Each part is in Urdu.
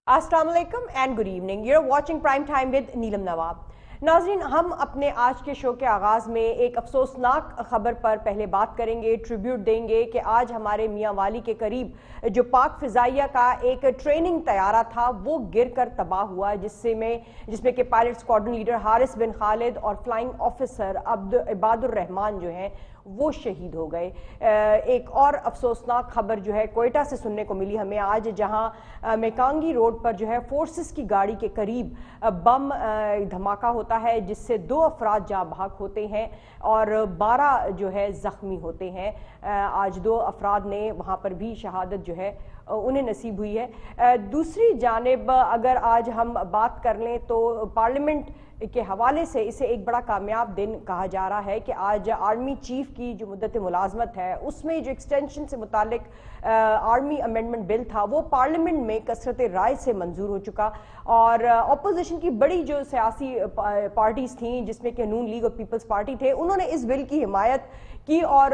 अस्सलाम वालेकुम and good evening. You're watching prime time with Neelam Nawab. नाजरीन, हम अपने आज के शो के आगाज़ में एक अफसोसनाक खबर पर पहले बात करेंगे, ट्रिब्यूट देंगे कि आज हमारे मियाँ वाली के करीब जो पाक फ़िज़ाइया का एक ट्रेनिंग तैयारा था वो गिर कर तबाह हुआ, जिसमें कि pilot squadron leader Haris bin Khalid और फ्लाइंग ऑफिसर इबादुर रहमान जो हैं वो शहीद हो गए। एक और अफसोसनाक खबर जो है कोयटा से सुनने को मिली हमें आज, जहां मेकांगी रोड पर जो है फोर्सेस की गाड़ी के करीब बम धमाका होता है, जिससे 2 अफराद जाँ भाग होते हैं और 12 जो है ज़ख्मी होते हैं। आज 2 अफराद ने वहाँ पर भी शहादत जो है उन्हें नसीब हुई है। दूसरी जानिब अगर आज हम बात कर लें तो पार्लियामेंट के हवाले से इसे एक बड़ा कामयाब दिन कहा जा रहा है कि आज आर्मी चीफ की जो मुद्दत मुलाजमत है उसमें जो एक्सटेंशन से मुतालिक आर्मी अमेंडमेंट बिल था वो पार्लियामेंट में कसरत राय से मंजूर हो चुका और अपोजिशन की बड़ी जो सियासी पार्टीज थीं जिसमें कि नून लीग और पीपल्स पार्टी थे, उन्होंने इस बिल की हिमायत की और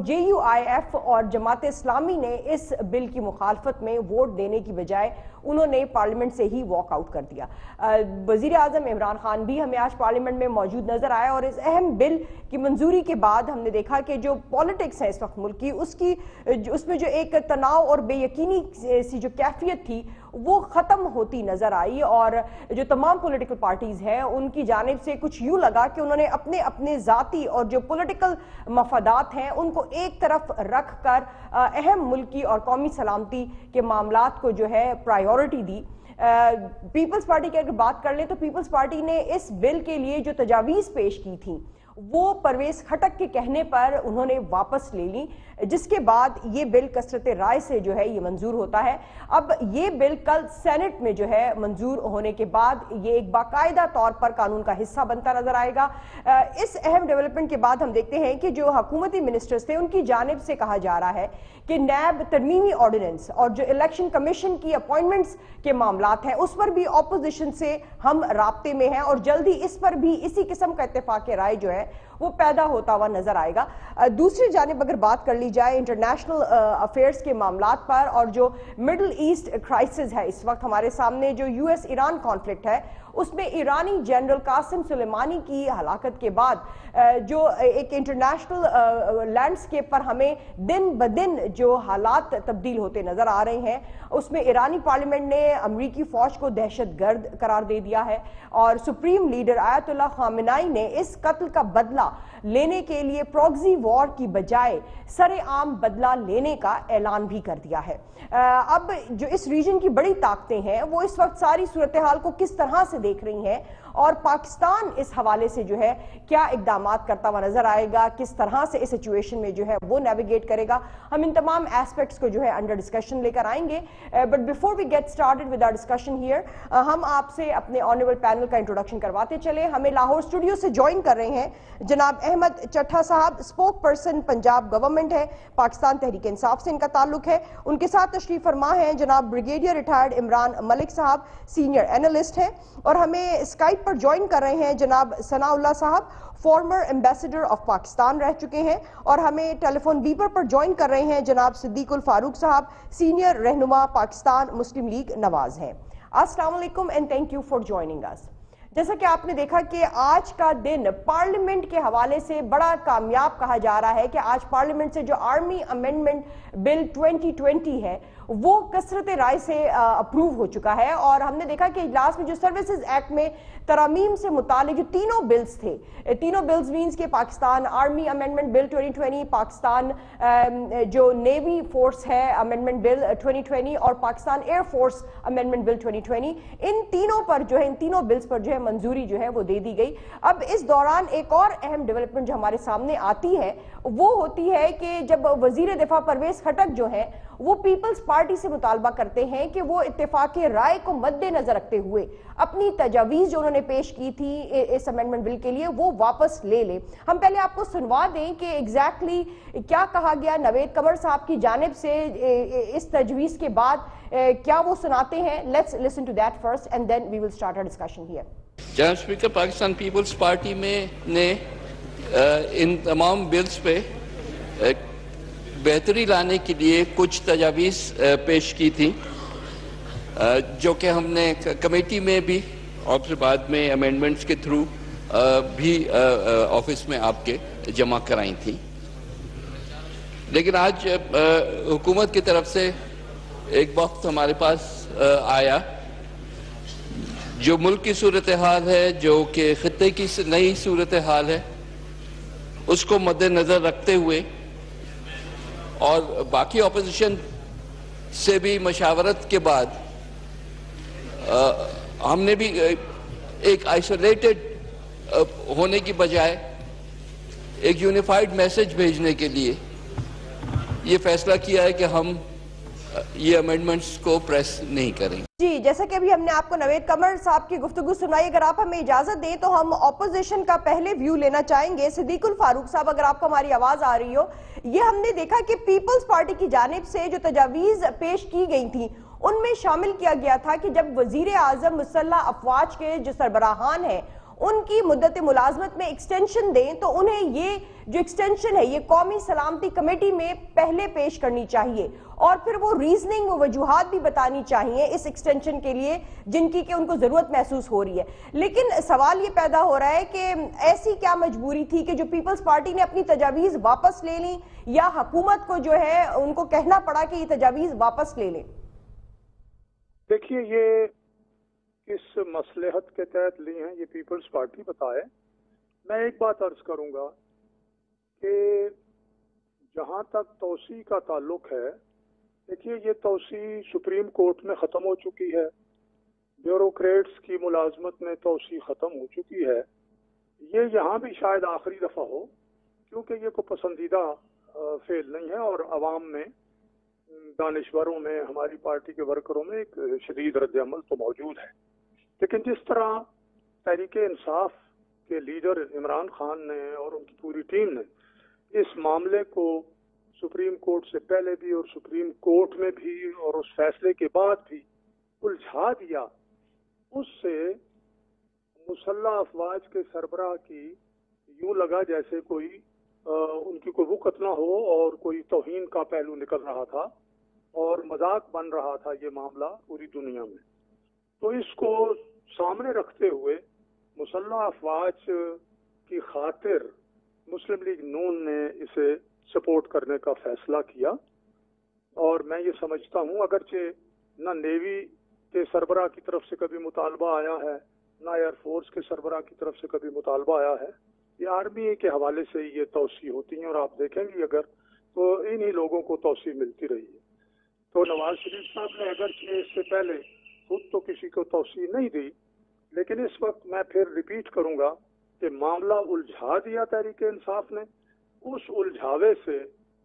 JUIF और जमात इस्लामी ने इस बिल की मुखालफत में वोट देने की बजाय उन्होंने पार्लियामेंट से ही वॉक आउट कर दिया। वजीर आजम इमरान खान भी हमें आज पार्लियामेंट में मौजूद नजर आया और इस अहम बिल की मंजूरी के बाद हमने देखा कि जो पॉलिटिक्स है इस वक्त मुल्क की उसमें जो एक तनाव और बेयकीनी सी जो कैफियत थी वो ख़त्म होती नज़र आई और जो तमाम पॉलिटिकल पार्टीज़ हैं उनकी जानिब से कुछ यूँ लगा कि उन्होंने अपने अपने ज़ाती और जो पॉलिटिकल मफादात हैं उनको एक तरफ रख कर अहम मुल्की और कौमी सलामती के मामलात को जो है प्रायोरिटी दी। पीपल्स पार्टी की अगर बात कर ले तो पीपल्स पार्टी ने इस बिल के लिए जो तजावीज़ पेश की थी वो परवेज खटक के कहने पर उन्होंने वापस ले ली, जिसके बाद ये बिल कसरत राय से जो है ये मंजूर होता है। अब ये बिल कल सेनेट में जो है मंजूर होने के बाद ये एक बाकायदा तौर पर कानून का हिस्सा बनता नजर आएगा। इस अहम डेवलपमेंट के बाद हम देखते हैं कि जो हुकूमती मिनिस्टर्स थे उनकी जानिब से कहा जा रहा है कि नैब तरमीमी ऑर्डिनेंस और जो इलेक्शन कमीशन की अपॉइंटमेंट्स के मामलात हैं उस पर भी ऑपोजिशन से हम राब्ते में हैं और जल्दी इस पर भी इसी किस्म का इत्तेफाक राय जो है वो पैदा होता हुआ नजर आएगा। दूसरी जानिब अगर बात कर ली जाए इंटरनेशनल अफेयर्स के मामलात पर और जो मिडल ईस्ट क्राइसिस है इस वक्त हमारे सामने, जो US ईरान कॉन्फ्लिक्ट है उसमें ईरानी जनरल कासिम सुलेमानी की हलाकत के बाद जो एक इंटरनेशनल लैंडस्केप पर हमें दिन ब दिन जो हालात तब्दील होते नजर आ रहे हैं उसमें ईरानी पार्लियामेंट ने अमरीकी फौज को दहशतगर्द करार दे दिया है और सुप्रीम लीडर आयतुल्लाह खामेनी ने इस कत्ल का बदला लेने के लिए प्रॉक्सी वॉर की बजाय सरेआम बदला लेने का ऐलान भी कर दिया है। अब जो इस रीजन की बड़ी ताकतें हैं वो इस वक्त सारी सूरत हाल को किस तरह से देख रही हैं और पाकिस्तान इस हवाले से जो है क्या इकदामात करता हुआ नजर आएगा, किस तरह से इस सिचुएशन में जो है वो नेविगेट करेगा, हम इन तमाम एस्पेक्ट्स को जो है अंडर डिस्कशन लेकर आएंगे। But before we get started with our discussion here, हम आपसे अपने ऑनरेबल पैनल का इंट्रोडक्शन करवाते चले। हमें लाहौर स्टूडियो से ज्वाइन कर रहे हैं जनाब अहमद चट्ठा साहब, स्पोक पर्सन पंजाब गवर्नमेंट है, पाकिस्तान तहरीक इंसाफ से इनका ताल्लुक है। उनके साथ तशरीफ फरमा है जनाब ब्रिगेडियर रिटायर्ड इमरान मलिक साहब, सीनियर एनालिस्ट हैं। और हमें स्काइप पर ज्वाइन कर रहे हैं जनाब सनाउल्लाह साहब, फॉर्मर एम्बेसडर ऑफ पाकिस्तान रह चुके हैं। और हमें टेलीफोन बीपर पर ज्वाइन कर रहे हैं जनाब सिद्दीकुल फारूक साहब, सीनियर रहनुमा पाकिस्तान मुस्लिम लीग नवाज हैं। अस्सलाम वालेकुम and thank you for joining us. जैसा कि आपने देखा कि आज का दिन पार्लियामेंट के हवाले से बड़ा कामयाब कहा जा रहा है कि आज पार्लियामेंट से जो आर्मी अमेंडमेंट बिल 2020 है वो कसरत राय से अप्रूव हो चुका है और हमने देखा कि इजलास में जो सर्विसेज एक्ट में तरामीम से मुतालिक जो तीनों बिल्स थे, तीनों बिल्स मीन्स के Pakistan army amendment bill 2020, Pakistan जो नेवी फोर्स है अमेंडमेंट बिल 2020 और Pakistan air force amendment bill 2020, इन तीनों पर जो है इन तीनों बिल्स पर जो है मंजूरी जो है वो दे दी गई। अब इस दौरान एक और अहम डेवलपमेंट जो हमारे सामने आती है वो होती है कि जब वजीर दिफा परवेज खटक जो है वो पीपल्स पार्टी से मुतालबा करते हैं कि वो इत्तेफाक राय को मद्देनजर रखते हुए अपनी तजावीज़ जो उन्होंने पेश की थी इस अमेंडमेंट बिल के लिए वो वापस ले ले। हम पहले आपको सुनवा दें कि एग्जैक्टली क्या कहा गया नवेद कमर साहब की जानिब से इस तजवीज़ के बाद क्या वो सुनाते हैं। Let's listen to that first and then we will start our discussion here. जनाब स्पीकर, पाकिस्तान पीपल्स पार्टी ने इन तमाम बिल्स पे बेहतरी लाने के लिए कुछ तजावीज़ पेश की थी جو کہ ہم نے کمیٹی میں بھی اور پھر بعد میں امینڈمنٹس کے تھرو بھی آفس میں آپ کے جمع کرائی تھیں. لیکن آج حکومت کی طرف سے ایک وقت ہمارے پاس آیا جو ملک کی صورتحال ہے, جو کہ خطے کی نئی صورتحال ہے, اس کو مد نظر رکھتے ہوئے اور باقی اپوزیشن سے بھی مشاورت کے بعد ہم نے بھی ایک آئسولیٹڈ ہونے کی بجائے ایک یونیفائیڈ میسج بھیجنے کے لیے یہ فیصلہ کیا ہے کہ ہم یہ امینڈمنٹس کو پریس نہیں کریں. جی, جیسا کہ ابھی ہم نے آپ کو نوید قمر صاحب کی گفتگو سنائی, اگر آپ ہمیں اجازت دیں تو ہم اپوزیشن کا پہلے ویو لینا چاہیں گے. صدیق الفاروق صاحب, اگر آپ کو ہماری آواز آ رہی ہو, یہ ہم نے دیکھا کہ پیپلز پارٹی کی جانب سے جو تجاویز پیش کی گئی تھیں ان میں شامل کیا گیا تھا کہ جب وزیر اعظم مسلح افواج کے جو سربراہان ہیں ان کی مدت ملازمت میں ایکسٹینشن دیں تو انہیں یہ جو ایکسٹینشن ہے یہ قومی سلامتی کمیٹی میں پہلے پیش کرنی چاہیے اور پھر وہ ریزننگ و وجوہات بھی بتانی چاہیے اس ایکسٹینشن کے لیے جن کی کہ ان کو ضرورت محسوس ہو رہی ہے. لیکن سوال یہ پیدا ہو رہا ہے کہ ایسی کیا مجبوری تھی کہ جو پیپلز پارٹی نے اپنی تجاویز واپس لے لیں یا حکومت کو جو ہے ان کو کہنا پڑا کہ یہ تجاویز واپس لے لیں؟ دیکھیے, یہ کس مصلحت کے تحت لی ہیں یہ پیپلز پارٹی بتائے. میں ایک بات عرض کروں گا کہ جہاں تک توسیع کا تعلق ہے, دیکھیے یہ توسیع سپریم کورٹ میں ختم ہو چکی ہے, بیوروکریٹس کی ملازمت میں توسیع ختم ہو چکی ہے. یہ یہاں بھی شاید آخری دفعہ ہو کیونکہ یہ کوئی پسندیدہ فعل نہیں ہے اور عوام میں, دانشوروں میں, ہماری پارٹی کے ورکروں میں ایک شدید رد عمل تو موجود ہے. لیکن جس طرح تحریک انصاف کے لیڈر عمران خان نے اور ان کی پوری ٹیم نے اس معاملے کو سپریم کورٹ سے پہلے بھی اور سپریم کورٹ میں بھی اور اس فیصلے کے بعد بھی الجھا دیا, اس سے مسلح افواج کے سربراہ کی یوں لگا جیسے کوئی ان کی کوئی وقت نہ ہو اور کوئی توہین کا پہلو نکل رہا تھا اور مذاق بن رہا تھا یہ معاملہ پوری دنیا میں. تو اس کو سامنے رکھتے ہوئے مسلح افواج کی خاطر مسلم لیگ نون نے اسے سپورٹ کرنے کا فیصلہ کیا. اور میں یہ سمجھتا ہوں اگرچہ نہ نیوی کے سربراہ کی طرف سے کبھی مطالبہ آیا ہے نہ ایئر فورس کے سربراہ کی طرف سے کبھی مطالبہ آیا ہے, یہ آرمی کے حوالے سے یہ توسیع ہوتی ہیں اور آپ دیکھیں گے اگر تو انہی لوگوں کو توسیع ملتی رہی ہے. تو نواز شریف صاحب نے اگرچہ اس سے پہلے خود تو کسی کو توسیع نہیں دی, لیکن اس وقت میں پھر ریپیٹ کروں گا کہ معاملہ الجھا دیا تحریک انصاف نے. اس الجھاوے سے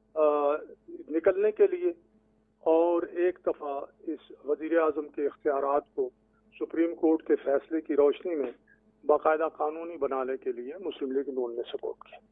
نکلنے کے لیے اور ایک دفعہ اس وزیر اعظم کے اختیارات کو سپریم کورٹ کے فیصلے کی روشنی میں باقاعدہ قانونی بنانے کے لیے مسلم لیگ نون نے سپورٹ کیا.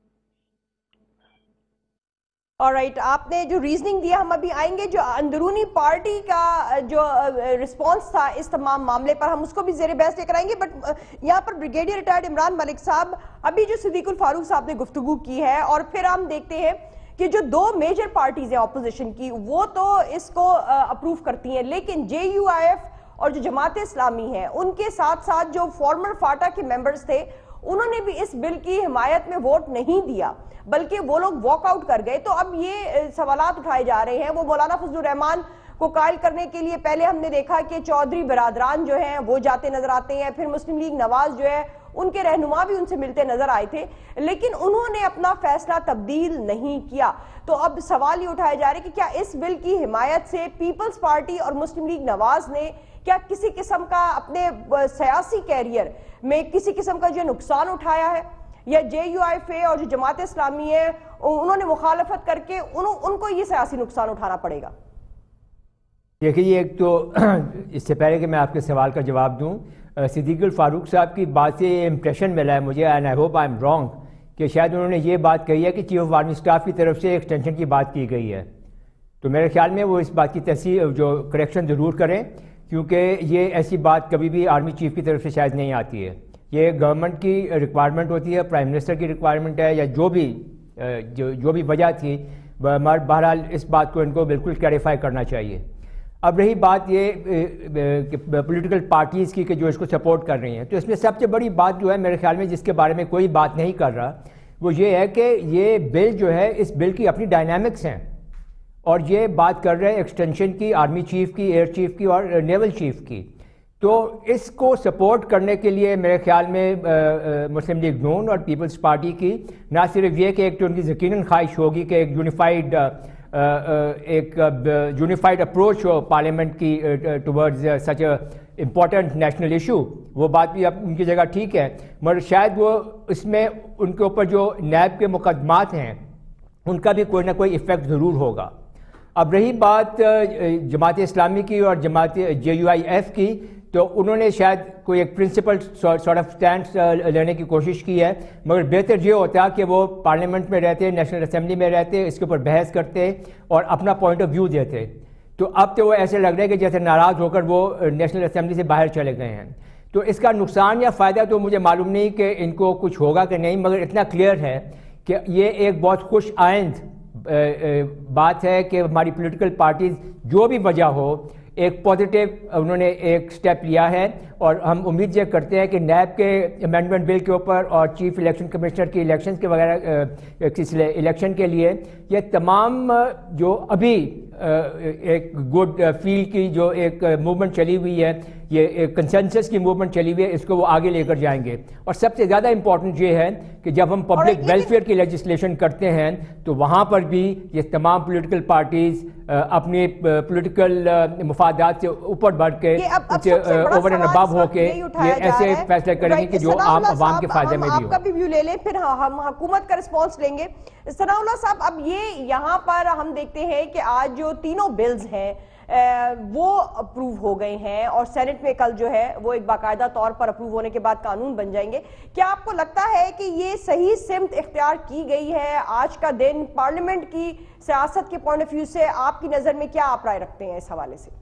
آلرائٹ, آپ نے جو ریزننگ دیا ہم ابھی آئیں گے. جو اندرونی پارٹی کا جو رسپانس تھا اس تمام معاملے پر ہم اس کو بھی زیر بحث لے کر آئیں گے, بٹ یہاں پر بریگیڈیئر ریٹائرڈ عمران ملک صاحب ابھی جو صدیق الفاروق صاحب نے گفتگو کی ہے اور پھر ہم دیکھتے ہیں کہ جو دو میجر پارٹیز ہیں اپوزیشن کی وہ تو اس کو اپروو کرتی ہیں, لیکن جے یو آئی ایف اور جو جماعت اسلامی ہے ان کے ساتھ ساتھ جو فارمر فاٹا کے ممبرز تھے انہوں نے بھی اس بل کی حمایت میں ووٹ نہیں دیا بلکہ وہ لوگ واک آؤٹ کر گئے. تو اب یہ سوالات اٹھائے جا رہے ہیں, وہ مولانا فضل الرحمان کو قائل کرنے کے لیے پہلے ہم نے دیکھا کہ چودھری برادران جو ہیں وہ جاتے نظر آتے ہیں, پھر مسلم لیگ نواز جو ہے ان کے رہنما بھی ان سے ملتے نظر آئے تھے, لیکن انہوں نے اپنا فیصلہ تبدیل نہیں کیا. تو اب سوال یہ اٹھائے جا رہے کہ کیا اس بل کی حمایت سے پیپلز پارٹی اور مسلم لیگ نواز نے کیا کسی قسم کا اپنے سیاسی کیریئر میں کسی قسم کا جو نقصان اٹھایا ہے, یا جے یو آئی ایف اے اور جو جماعت اسلامی ہے انہوں نے مخالفت کر کے ان کو یہ سیاسی نقصان اٹھانا پڑے گا؟ دیکھیے, ایک تو اس سے پہلے کہ میں آپ کے سوال کا جواب دوں, صدیق الفاروق صاحب کی بات سے یہ امپریشن ملا ہے مجھے, and I hope I am wrong, کہ شاید انہوں نے یہ بات کہی ہے کہ چیف آف آرمی اسٹاف کی طرف سے ایکسٹینشن کی بات کی گئی ہے. تو میرے خیال میں وہ اس بات کی تصحیح جو کریکشن ضرور کریں, کیونکہ یہ ایسی بات کبھی بھی آرمی چیف کی طرف سے شاید نہیں آتی ہے. یہ گورنمنٹ کی ریکوائرمنٹ ہوتی ہے, پرائم منسٹر کی ریکوائرمنٹ ہے, یا جو بھی وجہ تھی, بہرحال اس بات کو ان کو بالکل کلیریفائی کرنا چاہیے. اب رہی بات یہ پولیٹیکل پارٹیز کی کہ جو اس کو سپورٹ کر رہی ہیں، تو اس میں سب سے بڑی بات جو ہے میرے خیال میں جس کے بارے میں کوئی بات نہیں کر رہا وہ یہ ہے کہ یہ بل جو ہے اس بل کی اپنی ڈائنامکس ہیں، اور یہ بات کر رہے ہیں ایکسٹینشن کی، آرمی چیف کی، ایئر چیف کی اور نیول چیف کی. تو اس کو سپورٹ کرنے کے لیے میرے خیال میں مسلم لیگ نون اور پیپلز پارٹی کی نہ صرف یہ کہ ایک تو ان کی یقیناً خواہش ہوگی کہ ایک یونیفائڈ اپروچ ہو پارلیمنٹ کی towards such a important national issue, وہ بات بھی اب ان کی جگہ ٹھیک ہے، مگر شاید وہ اس میں ان کے اوپر جو نیب کے مقدمات ہیں ان کا بھی کوئی نہ کوئی ایفیکٹ ضرور ہوگا. اب رہی بات جماعت اسلامی کی اور جماعت JUIF کی، تو انہوں نے شاید کوئی ایک پرنسپل سارٹ آف سٹینڈ لینے کی کوشش کی ہے، مگر بہتر یہ ہوتا کہ وہ پارلیمنٹ میں رہتے، نیشنل اسمبلی میں رہتے، اس کے اوپر بحث کرتے اور اپنا پوائنٹ آف ویو دیتے. تو اب تو وہ ایسے لگ رہا ہے کہ جیسے ناراض ہو کر وہ نیشنل اسمبلی سے باہر چلے گئے ہیں. تو اس کا نقصان یا فائدہ تو مجھے معلوم نہیں کہ ان کو کچھ ہوگا کہ نہیں، مگر اتنا کلیئر ہے کہ یہ ایک بہت خوش آئند بات ہے کہ ہماری پولیٹیکل پارٹیز جو بھی وجہ ہو ایک پازیٹیو انہوں نے ایک سٹیپ لیا ہے، اور ہم امید یہ کرتے ہیں کہ نیب کے امینڈمنٹ بل کے اوپر اور چیف الیکشن کمشنر کی الیکشنز کے وغیرہ الیکشن کے لیے یہ تمام جو ابھی ایک گڈ فیل کی جو ایک موومنٹ چلی ہوئی ہے، یہ ایک کنسنسس کی موومنٹ چلی ہوئی ہے، اس کو وہ آگے لے کر جائیں گے. اور سب سے زیادہ امپورٹنٹ یہ ہے کہ جب ہم پبلک ویلفیئر کی لیجسلیشن کرتے ہیں تو وہاں پر بھی یہ تمام پولیٹیکل پارٹیز اپنی پولیٹیکل مفادات سے اوپر بڑھ کے اوور اینڈ ابو ہو کے یہ ایسے فیصلے کریں گے کہ جو عام عوام کے فائدے میں بھی ہو. آپ کا بھی ویو لے لیں پھر ہم حکومت کا رسپانس لیں گے. ثناء اللہ صاحب، اب یہ یہاں پر ہم دیکھتے ہیں کہ آج جو تینوں بلز ہیں وہ اپروو ہو گئے ہیں اور سینٹ میں کل جو ہے وہ ایک باقاعدہ طور پر اپروو ہونے کے بعد قانون بن جائیں گے. کیا آپ کو لگتا ہے کہ یہ صحیح سمت اختیار کی گئی ہے؟ آج کا دن پارلیمنٹ کی سیاست کے پوائنٹ آف ویو سے آپ کی نظر میں کیا آپ رائے رکھتے ہیں اس حوالے سے؟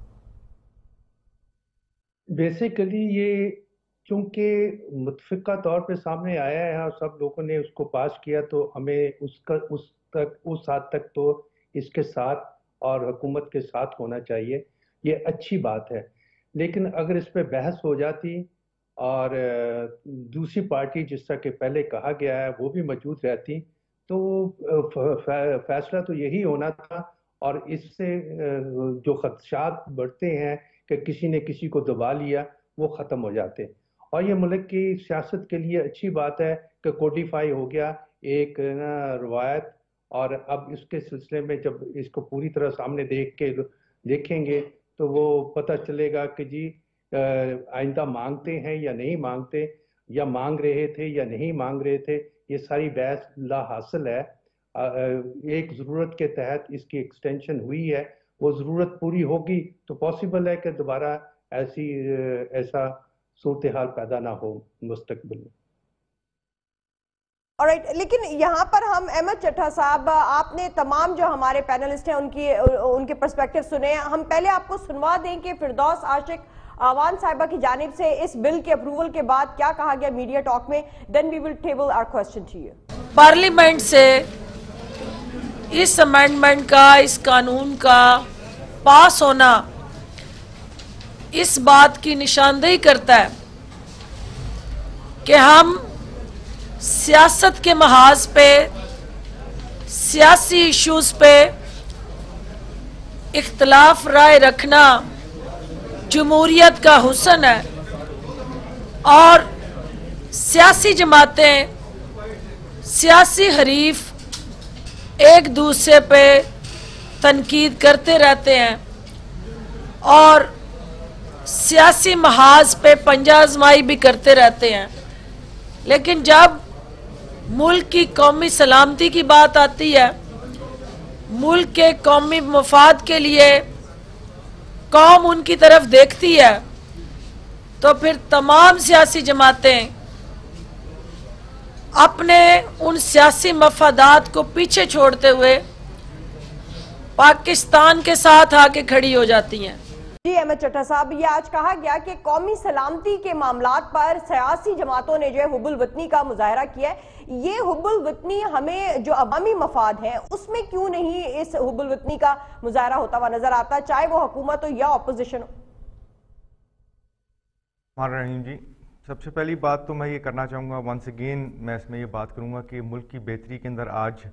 بیسیکلی یہ چونکہ متفقہ طور پہ سامنے آیا ہے اور سب لوگوں نے اس کو پاس کیا، تو ہمیں اس حد تک تو اس کے ساتھ اور حکومت کے ساتھ ہونا چاہیے. یہ اچھی بات ہے. لیکن اگر اس پہ بحث ہو جاتی اور دوسری پارٹی جس طرح کہ پہلے کہا گیا ہے وہ بھی موجود رہتی تو فیصلہ تو یہی ہونا تھا، اور اس سے جو خدشات بڑھتے ہیں کہ کسی نے کسی کو دبا لیا وہ ختم ہو جاتے. اور یہ ملک کی سیاست کے لیے اچھی بات ہے کہ کوڈیفائی ہو گیا ایک روایت، اور اب اس کے سلسلے میں جب اس کو پوری طرح سامنے دیکھیں گے تو وہ پتہ چلے گا کہ جی آئندہ مانگتے ہیں یا نہیں مانگتے، یا مانگ رہے تھے یا نہیں مانگ رہے تھے. یہ ساری بحث لا حاصل ہے. ایک ضرورت کے تحت اس کی ایکسٹینشن ہوئی ہے، وہ ضرورت پوری ہوگی تو پاسبل ہے کہ دوبارہ ایسا صورتحال پیدا نہ ہو مستقبل میں. لیکن یہاں پر ہم احمد چٹھا صاحب، آپ نے تمام جو ہمارے پینلسٹ ہیں ان کے پرسپیکٹیو سنے ہیں. ہم پہلے آپ کو سنوا دیں کہ فردوس عاشق آوان صاحبہ کی جانب سے اس بل کے اپروول کے بعد کیا کہا گیا میڈیا ٹاک میں. Then we will table our question to you. Parliament سے اس امینڈمنٹ کا، اس قانون کا پاس ہونا اس بات کی نشاندہی کرتا ہے کہ ہم سیاست کے محاذ پہ، سیاسی ایشوز پہ اختلاف رائے رکھنا جمہوریت کا حسن ہے، اور سیاسی جماعتیں، سیاسی حریف ایک دوسرے پہ تنقید کرتے رہتے ہیں اور سیاسی محاذ پہ پنجہ آزمائی بھی کرتے رہتے ہیں. لیکن جب ملک کی قومی سلامتی کی بات آتی ہے، ملک کے قومی مفاد کے لیے قوم ان کی طرف دیکھتی ہے، تو پھر تمام سیاسی جماعتیں اپنے ان سیاسی مفادات کو پیچھے چھوڑتے ہوئے پاکستان کے ساتھ آ کے کھڑی ہو جاتی ہیں. جی احمد چٹھا صاحب، یہ آج کہا گیا کہ قومی سلامتی کے معاملات پر سیاسی جماعتوں نے جو ہے حب الوطنی کا مظاہرہ کیا ہے، یہ حب الوطنی ہمیں جو عوامی مفاد ہیں اس میں کیوں نہیں اس حب الوطنی کا مظاہرہ ہوتا ہوا نظر آتا، چاہے وہ حکومت ہو یا اپوزیشن ہو؟ رحیم جی، سب سے پہلی بات تو میں یہ کرنا چاہوں گا، ونس اگین میں اس میں یہ بات کروں گا کہ ملک کی بہتری کے اندر آج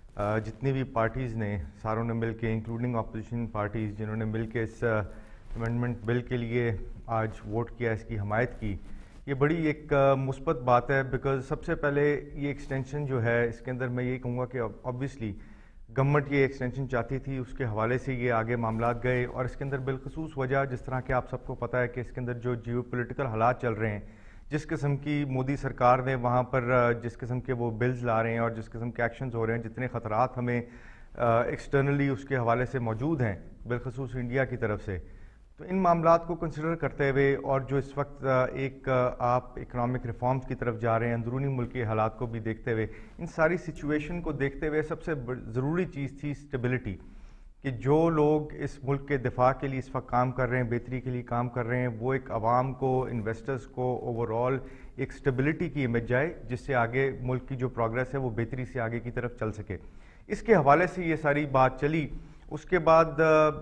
جتنی بھی پارٹیز نے ساروں نے مل کے، انکلوڈنگ اپوزیشن پارٹیز جنہوں نے مل کے اس امینڈمنٹ بل کے لیے آج ووٹ کیا، اس کی حمایت کی، یہ بڑی ایک مثبت بات ہے، بیکاز سب سے پہلے یہ ایکسٹینشن جو ہے اس کے اندر میں یہ کہوں گا کہ آبویسلی گورنمنٹ یہ ایکسٹینشن چاہتی تھی، اس کے حوالے سے یہ آگے معاملات گئے، اور اس کے اندر بالخصوص وجہ جس طرح کہ آپ سب کو پتہ ہے کہ اس کے اندر جو جیو پولیٹیکل حالات چل رہے ہیں، جس قسم کی مودی سرکار نے وہاں پر جس قسم کے وہ بلز لا رہے ہیں اور جس قسم کے ایکشنز ہو رہے ہیں، جتنے خطرات ہمیں ایکسٹرنلی اس کے حوالے سے موجود ہیں بالخصوص انڈیا کی طرف سے، تو ان معاملات کو کنسیڈر کرتے ہوئے اور جو اس وقت ایک آپ اکنامک ریفارمز کی طرف جا رہے ہیں، اندرونی ملکی حالات کو بھی دیکھتے ہوئے، ان ساری سچویشن کو دیکھتے ہوئے سب سے ضروری چیز تھی اسٹیبلٹی، کہ جو لوگ اس ملک کے دفاع کے لیے اس وقت کام کر رہے ہیں، بہتری کے لیے کام کر رہے ہیں، وہ ایک عوام کو، انویسٹرز کو اوورآل ایک اسٹیبلٹی کی امیج جائے، جس سے آگے ملک کی جو پروگریس ہے وہ بہتری سے آگے کی طرف چل سکے۔ اس کے حوالے سے یہ ساری بات چلی، اس کے بعد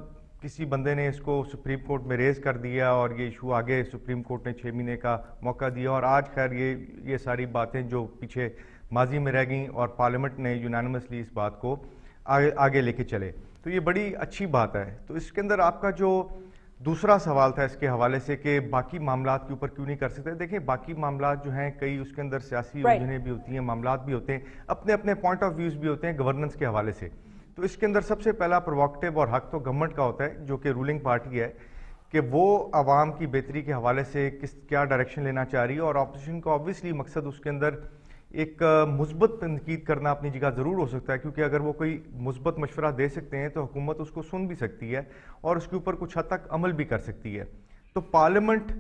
کسی بندے نے اس کو سپریم کورٹ میں ریز کر دیا اور یہ ایشو آگے سپریم کورٹ نے 6 مہینے کا موقع دیا، اور آج خیر یہ ساری باتیں جو پیچھے ماضی میں رہ گئیں اور پارلیمنٹ نے یونانیمسلی اس بات کو آگے لے کے چلے، تو یہ بڑی اچھی بات ہے۔ تو اس کے اندر آپ کا جو دوسرا سوال تھا اس کے حوالے سے کہ باقی معاملات کے اوپر کیوں نہیں کر سکتے، دیکھیں باقی معاملات جو ہیں کئی اس کے اندر سیاسی الجھنیں بھی ہوتی ہیں، معاملات بھی ہوتے ہیں، اپنے اپنے پوائنٹ آف ویوز بھی ہوتے ہیں گورننس کے حوالے سے، تو اس کے اندر سب سے پہلا پرووکٹیو اور حق تو گورنمنٹ کا ہوتا ہے جو کہ رولنگ پارٹی ہے، کہ وہ عوام کی بہتری کے حوالے سے کیا ڈائریکشن لینا چاہ رہی ہے، اور اپوزیشن کا آبویسلی مقصد اس کے اندر ایک مثبت تنقید کرنا اپنی جگہ ضرور ہو سکتا ہے، کیونکہ اگر وہ کوئی مثبت مشورہ دے سکتے ہیں تو حکومت اس کو سن بھی سکتی ہے اور اس کے اوپر کچھ حد تک عمل بھی کر سکتی ہے۔ تو پارلیمنٹ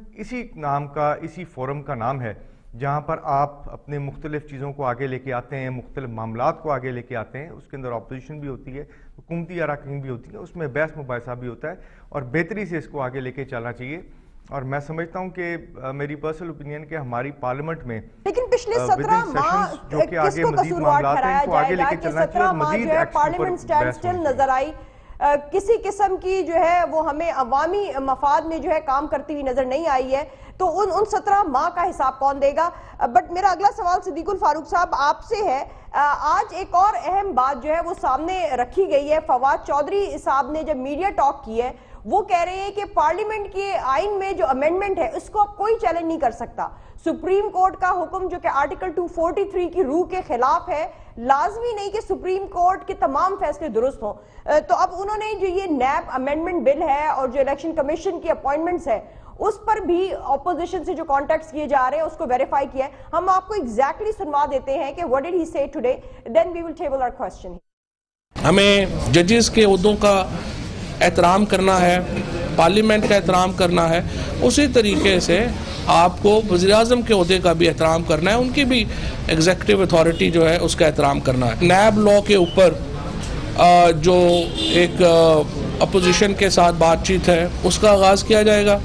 اسی فورم کا نام ہے جہاں پر آپ اپنے مختلف چیزوں کو آگے لے کے آتے ہیں، مختلف معاملات کو آگے لے کے آتے ہیں، اس کے اندر اپوزیشن بھی ہوتی ہے، حکومتی اراکین بھی ہوتی ہیں، اس میں بحث مباحثہ بھی ہوتا ہے، اور بہتری سے اس کو آگے لے کے چلنا چاہیے۔ اور میں سمجھتا ہوں کہ میری پرسنل اوپینین کہ ہماری پارلیمنٹ میں لیکن پچھلے 17 ماہ کس کو قصوروار ٹھہرایا جائے گا کہ 17 ماہ جو ہے پارلیمنٹ سٹینڈ سٹل نظر آئی، کسی قسم کی جو ہے وہ ہمیں عوامی مفاد میں جو ہے کام کرتی ہوئی نظر نہیں آئی ہے، تو ان 17 ماہ کا حساب کون دے گا؟ بٹ میرا اگلا سوال صدیق الفاروق صاحب آپ سے ہے، آج ایک اور اہم بات جو ہے وہ سامنے رکھی گئی ہے، فواد چودھری صاحب نے جب میڈیا ٹاک کی ہے وہ کہہ رہے ہیں کہ پارلیمنٹ کے آئین میں جو امینڈمنٹ ہے اس کو اب کوئی چیلنج نہیں کر سکتا، سپریم کورٹ کا حکم جو کہ آرٹیکل 243 کی روح کے خلاف ہے، لازمی نہیں کہ سپریم کورٹ کے تمام فیصلے درست ہوں، تو اب انہوں نے جو یہ نیب امینڈمنٹ بل ہے اور جو الیکشن کمیشن کی اپوائنٹمنٹس ہے اس پر بھی اپوزیشن سے جو کانٹیکٹس کیے جا رہے ہیں اس کو ویریفائی کیا ہے، ہم آپ کو ایگزیکٹلی سنوا دیتے ہیں کہ what did he say today, then we will table our question. ہمیں ججز کے عہدوں کا احترام کرنا ہے، پارلیمنٹ کا احترام کرنا ہے، اسی طریقے سے آپ کو وزیر اعظم کے عہدے کا بھی احترام کرنا ہے، ان کی بھی ایگزیکٹو اتھارٹی جو ہے اس کا احترام کرنا ہے۔ نیب لا کے اوپر جو ایک اپوزیشن کے ساتھ بات چیت ہے اس کا آغاز کیا جائے گا،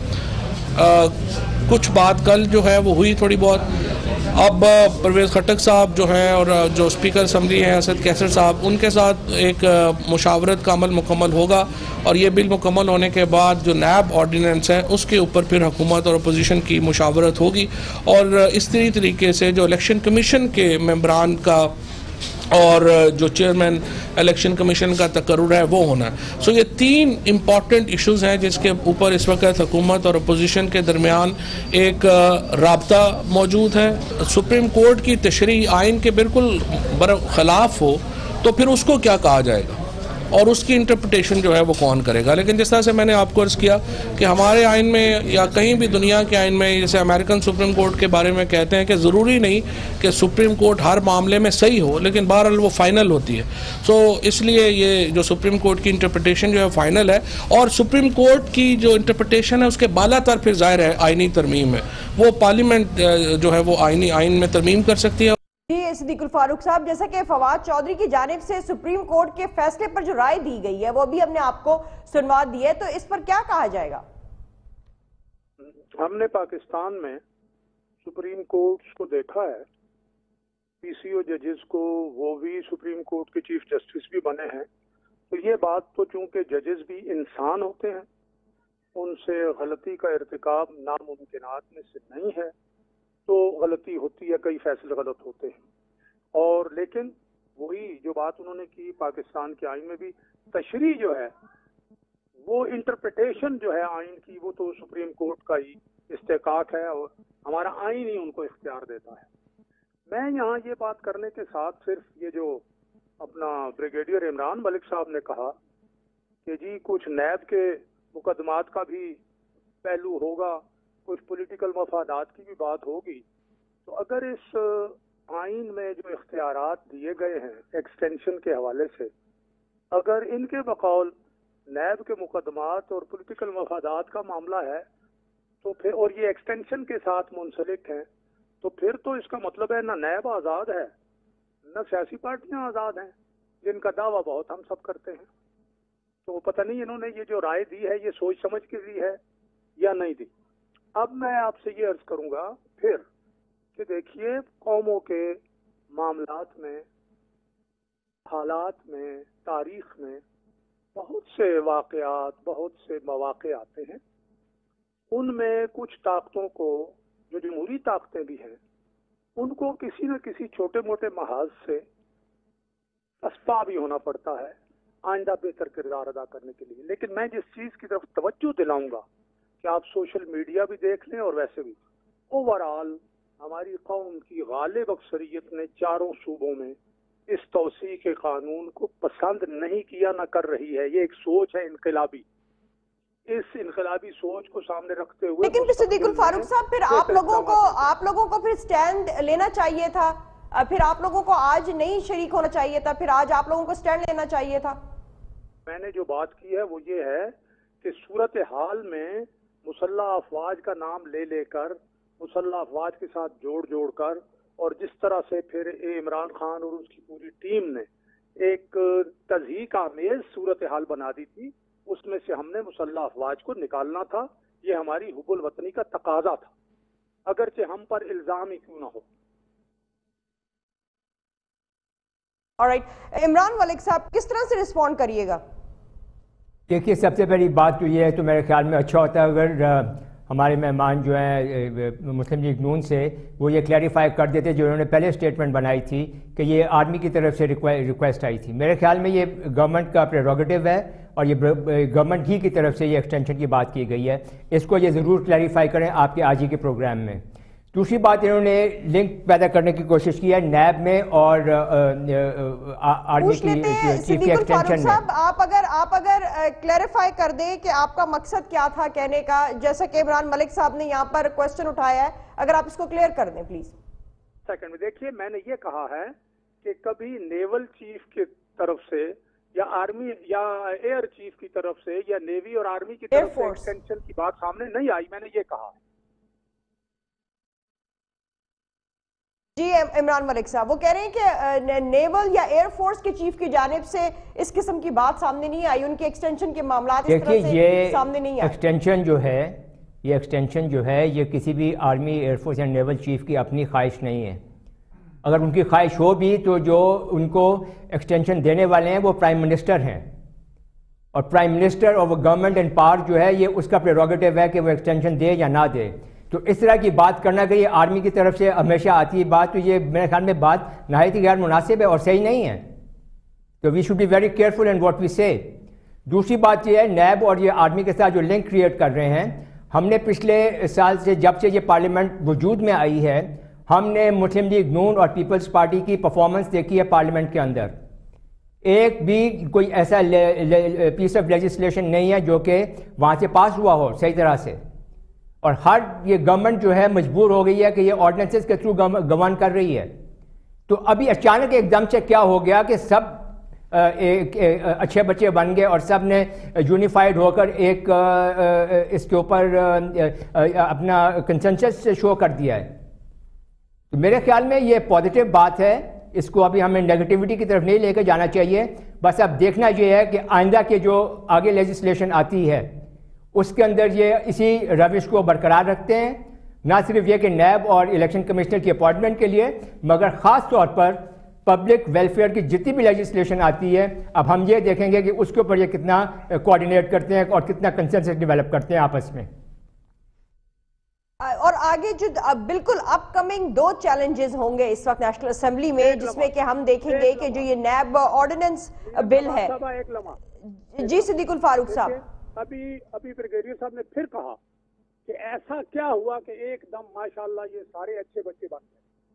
کچھ بات کل جو ہے وہ ہوئی تھوڑی بہت، اب پرویز خٹک صاحب جو ہیں اور جو اسپیکر اسمبلی ہیں اسد کیسر صاحب، ان کے ساتھ ایک مشاورت کا عمل مکمل ہوگا، اور یہ بل مکمل ہونے کے بعد جو نیب آرڈیننس ہے اس کے اوپر پھر حکومت اور اپوزیشن کی مشاورت ہوگی، اور اس طریقے سے جو الیکشن کمیشن کے ممبران کا اور جو چیئرمین الیکشن کمیشن کا تقرر ہے وہ ہونا ہے۔ سو یہ 3 امپورٹنٹ ایشوز ہیں جس کے اوپر اس وقت حکومت اور اپوزیشن کے درمیان ایک رابطہ موجود ہے۔ سپریم کورٹ کی تشریح آئین کے بالکل برخلاف ہو تو پھر اس کو کیا کہا جائے گا اور اس کی انٹرپریٹیشن جو ہے وہ کون کرے گا، لیکن جس طرح سے میں نے آپ کو عرض کیا کہ ہمارے آئین میں یا کہیں بھی دنیا کے آئین میں، جیسے امریکن سپریم کورٹ کے بارے میں کہتے ہیں کہ ضروری نہیں کہ سپریم کورٹ ہر معاملے میں صحیح ہو، لیکن بہرحال وہ فائنل ہوتی ہے، سو اس لیے یہ جو سپریم کورٹ کی انٹرپریٹیشن جو ہے فائنل ہے، اور سپریم کورٹ کی جو انٹرپریٹیشن ہے اس کے بالا تر پھر ظاہر ہے آئینی ترمیم ہے، وہ پارلیمنٹ جو ہے وہ آئین میں ترمیم کر سکتی ہے۔ جی صدیق الفاروق صاحب، جیسا کہ فواد چودھری کی جانب سے سپریم کورٹ کے فیصلے پر جو رائے دی گئی ہے وہ بھی ہم نے آپ کو سنوا دی ہے، تو اس پر کیا کہا جائے گا؟ ہم نے پاکستان میں سپریم کورٹس کو دیکھا ہے, پی سی او ججز کو, وہ بھی سپریم کورٹ کے چیف جسٹس بھی بنے ہیں. تو یہ بات تو چونکہ ججز بھی انسان ہوتے ہیں, ان سے غلطی کا ارتکاب ناممکنات میں سے نہیں ہے, تو غلطی ہوتی ہے, کئی فیصلے غلط ہوتے ہیں. اور لیکن وہی جو بات انہوں نے کی, پاکستان کے آئین میں بھی تشریح جو ہے, وہ انٹرپریٹیشن جو ہے آئین کی, وہ تو سپریم کورٹ کا ہی استحقاق ہے, اور ہمارا آئین ہی ان کو اختیار دیتا ہے. میں یہاں یہ بات کرنے کے ساتھ صرف یہ جو اپنا بریگیڈیئر عمران ملک صاحب نے کہا کہ جی کچھ نیب کے مقدمات کا بھی پہلو ہوگا, کچھ پولیٹیکل مفادات کی بھی بات ہوگی, تو اگر اس آئین میں جو اختیارات دیے گئے ہیں ایکسٹینشن کے حوالے سے, اگر ان کے بقول نیب کے مقدمات اور پولیٹیکل مفادات کا معاملہ ہے تو پھر, اور یہ ایکسٹینشن کے ساتھ منسلک ہیں, تو پھر تو اس کا مطلب ہے نہ نیب آزاد ہے, نہ سیاسی پارٹیاں آزاد ہیں, جن کا دعویٰ بہت ہم سب کرتے ہیں. تو پتہ نہیں انہوں نے یہ جو رائے دی ہے یہ سوچ سمجھ کے دی ہے یا نہیں دی. اب میں آپ سے یہ عرض کروں گا پھر کہ دیکھیے, قوموں کے معاملات میں, حالات میں, تاریخ میں بہت سے واقعات, بہت سے مواقع آتے ہیں. ان میں کچھ طاقتوں کو, جو جمہوری طاقتیں بھی ہیں, ان کو کسی نہ کسی چھوٹے موٹے محاذ سے اسپا بھی ہونا پڑتا ہے آئندہ بہتر کردار ادا کرنے کے لیے. لیکن میں جس چیز کی طرف توجہ دلاؤں گا کہ آپ سوشل میڈیا بھی دیکھ لیں اور ویسے بھی, اوورآل ہماری قوم کی غالب اکثریت نے چاروں صوبوں میں اس توسیع کے قانون کو پسند نہیں کیا, نہ کر رہی ہے. یہ ایک سوچ ہے انقلابی. اس انقلابی سوچ کو سامنے رکھتے ہوئے لیکن صدیق الفاروق صاحب, پھر آپ لوگوں کو پھر سٹینڈ لینا چاہیے تھا, پھر آپ لوگوں کو آج نہیں شریک ہونا چاہیے تھا, پھر آج آپ لوگوں کو سٹینڈ لینا چاہیے تھا. میں نے جو بات کی ہے وہ یہ ہے کہ صورتحال میں مسلح افواج کا نام لے لے کر, مسلح افواج کے ساتھ جوڑ کر, اور جس طرح سے پھر عمران خان اور اس کی پوری ٹیم نے ایک تضحیک آمیز صورتحال بنا دی تھی, اس میں سے ہم نے مسلح افواج کو نکالنا تھا. یہ ہماری حب الوطنی کا تقاضا تھا, اگرچہ ہم پر الزام ہی کیوں نہ ہو. عمران ملک صاحب, کس طرح سے رسپونڈ کریے گا؟ دیکھیے, سب سے پہلی بات تو یہ ہے, تو میرے خیال میں اچھا ہوتا ہے اگر ہمارے مہمان جو ہیں مسلم لیگ نون سے, وہ یہ کلیریفائی کر دیتے جو انہوں نے پہلے اسٹیٹمنٹ بنائی تھی کہ یہ آرمی کی طرف سے ریکویسٹ آئی تھی. میرے خیال میں یہ گورنمنٹ کا پریروگیٹو ہے, اور یہ گورنمنٹ ہی کی طرف سے یہ ایکسٹینشن کی بات کی گئی ہے. اس کو یہ ضرور کلیریفائی کریں آپ کے آج ہی کے پروگرام میں. دوسری بات, انہوں نے لنک پیدا کرنے کی کوشش کی ہے نیب میں اور آرمی کی چیف کی ایکسٹینشن میں. آپ اگر کلیریفائی کر دیں کہ آپ کا مقصد کیا تھا کہنے کا, جیسا کہ عمران ملک صاحب نے یہاں پر کوشچن اٹھایا ہے, اگر آپ اس کو کلیئر کر دیں پلیز. سیکنڈ میں دیکھیے, میں نے یہ کہا ہے کہ کبھی نیول چیف کی طرف سے یا آرمی یا ایئر چیف کی طرف سے یا نیوی اور آرمی کی طرف سے ایکسٹینشن کی بات سامنے نہیں آئی. میں نے یہ کہا. جی عمران ملک صاحب, وہ کہہ رہے ہیں کہ نیول یا ایئر فورس کے چیف کی جانب سے اس قسم کی بات سامنے نہیں آئی, ان کے ایکسٹینشن کے معاملات اس طرح سے سامنے نہیں آئے. ایکسٹینشن جو ہے یہ کسی بھی آرمی, ایئر فورس یا نیول چیف کی اپنی خواہش نہیں ہے. اگر ان کی خواہش ہو بھی تو جو ان کو ایکسٹینشن دینے والے ہیں وہ پرائم منسٹر ہیں, اور پرائم منسٹر اور وہ گورنمنٹ ان پاور جو ہے یہ اس کا پریروگیٹو ہے کہ وہ ایکسٹینشن دے یا نہ دے. تو اس طرح کی بات کرنا کہ یہ آرمی کی طرف سے ہمیشہ آتی ہے بات, تو یہ میرے خیال میں بات نہایت ہی غیر مناسب ہے اور صحیح نہیں ہے. تو we should be very careful in what we say. دوسری بات یہ ہے, نیب اور یہ آرمی کے ساتھ جو لنک کریٹ کر رہے ہیں, ہم نے پچھلے سال سے جب سے یہ پارلیمنٹ وجود میں آئی ہے, ہم نے مسلم لیگ نون اور پیپلز پارٹی کی پرفارمنس دیکھی ہے پارلیمنٹ کے اندر. ایک بھی کوئی ایسا پیس آف لیجسلیشن نہیں ہے جو کہ وہاں سے پاس ہوا ہو صحیح طرح سے, اور ہر یہ گورنمنٹ جو ہے مجبور ہو گئی ہے کہ یہ آرڈیننسز کے تھرو گورن کر رہی ہے. تو ابھی اچانک ایک دم سے کیا ہو گیا کہ سب اچھے بچے بن گئے اور سب نے یونیفائڈ ہو کر ایک اس کے اوپر اپنا کنسنسس شو کر دیا ہے. تو میرے خیال میں یہ پازیٹیو بات ہے, اس کو ابھی ہمیں نیگیٹیوٹی کی طرف نہیں لے کے جانا چاہیے. بس اب دیکھنا یہ ہے کہ آئندہ کے جو آگے لیجسلیشن آتی ہے اس کے اندر یہ اسی روش کو برقرار رکھتے ہیں، نہ صرف یہ کہ نیب اور الیکشن کمشنر کی اپوائنٹمنٹ کے لیے، مگر خاص طور پر پبلک ویلفیئر کی جتنی بھی لیجسلیشن آتی ہے، اب ہم یہ دیکھیں گے کہ اس کے اوپر یہ کتنا کوآرڈینیٹ کرتے ہیں اور کتنا کنسنسس ڈیولپ کرتے ہیں آپس میں. اور آگے جو بالکل اپ کمنگ 2 چیلنجز ہوں گے اس وقت نیشنل اسمبلی میں، جس میں کہ ہم دیکھیں گے کہ جو یہ نیب آرڈیننس بل ہے. جی صدیق الفاروق صاحب، ابھی بریگیڈیئر صاحب نے پھر کہا کہ ایسا کیا ہوا کہ ایک دم ماشاءاللہ یہ سارے اچھے بچے بن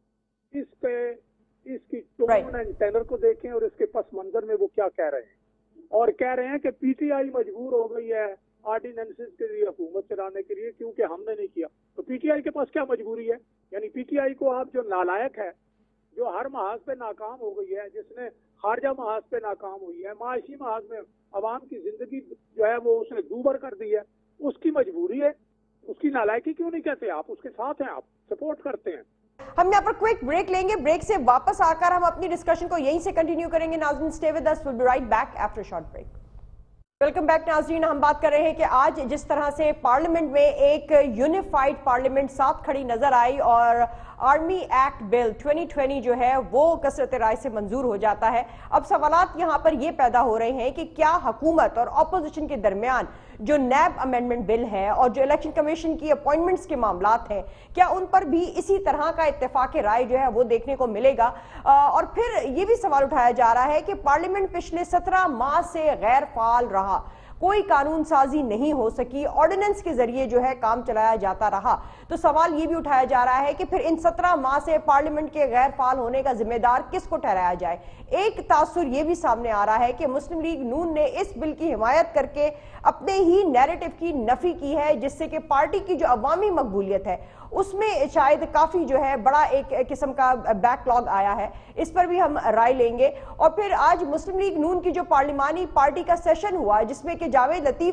گئے. اس کی ٹون اینڈ ٹینر کو دیکھیں اور اس کے پس منظر میں وہ کیا کہہ رہے ہیں، اور کہہ رہے ہیں کہ پی ٹی آئی مجبور ہو گئی ہے آرڈیننسز کے لیے حکومت چلانے کے لیے کیونکہ ہم نے نہیں کیا. تو پی ٹی آئی کے پاس کیا مجبوری ہے؟ یعنی پی ٹی آئی کو آپ جو نالائق ہے، جو ہر محاذ پہ ناکام ہو گئی ہے، جس نے خارجہ محاذ پہ ناکام ہوئی ہے، معاشی محاذ میں عوام کی زندگی جو ہے وہ اس نے دوبر کر دی ہے، اس کی مجبوری ہے. اس کی نالائکی کیوں نہیں کہتے آپ؟ اس کے ساتھ ہیں، آپ سپورٹ کرتے ہیں. ہم یہاں پر کوئک بریک لیں گے، بریک سے واپس آ کر ہم اپنی ڈسکشن کو یہیں سے کنٹینیو کریں گے. ناظرین stay with us, we'll be right back after short break. Welcome back ناظرین، ہم بات کر رہے ہیں کہ آج جس طرح سے پارلیمنٹ میں ایک یونیفائڈ پارلیمنٹ ساتھ کھڑی نظر آئی اور آرمی ایکٹ بل 2020 جو ہے وہ کثرت رائے سے منظور ہو جاتا ہے. اب سوالات یہاں پر یہ پیدا ہو رہے ہیں کہ کیا حکومت اور اپوزیشن کے درمیان جو نیب امینڈمنٹ بل ہے اور جو الیکشن کمیشن کی اپوائنٹمنٹس کے معاملات ہیں، کیا ان پر بھی اسی طرح کا اتفاق رائے جو ہے وہ دیکھنے کو ملے گا؟ اور پھر یہ بھی سوال اٹھایا جا رہا ہے کہ پارلیمنٹ پچھلے 17 ماہ سے غیر فعال رہا، کوئی قانون سازی نہیں ہو سکی، آرڈیننس کے ذریعے جو ہے کام چلایا جاتا رہا. تو سوال یہ بھی اٹھایا جا رہا ہے کہ پھر ان 17 ماہ سے پارلیمنٹ کے غیر فعال ہونے کا ذمہ دار کس کو ٹھہرایا جائے؟ ایک تاثر یہ بھی سامنے آ رہا ہے کہ مسلم لیگ نون نے اس بل کی حمایت کر کے اپنے ہی نیریٹو کی نفی کی ہے، جس سے کہ پارٹی کی جو عوامی مقبولیت ہے اس میں شاید کافی جو ہے بڑا ایک قسم کا بیک لاگ آیا ہے. اس پر بھی ہم رائے لیں گے. اور پھر آج مسلم لیگ نون کی جو پارلیمانی پارٹی کا سیشن ہوا، جس میں کہ جاوید لطیف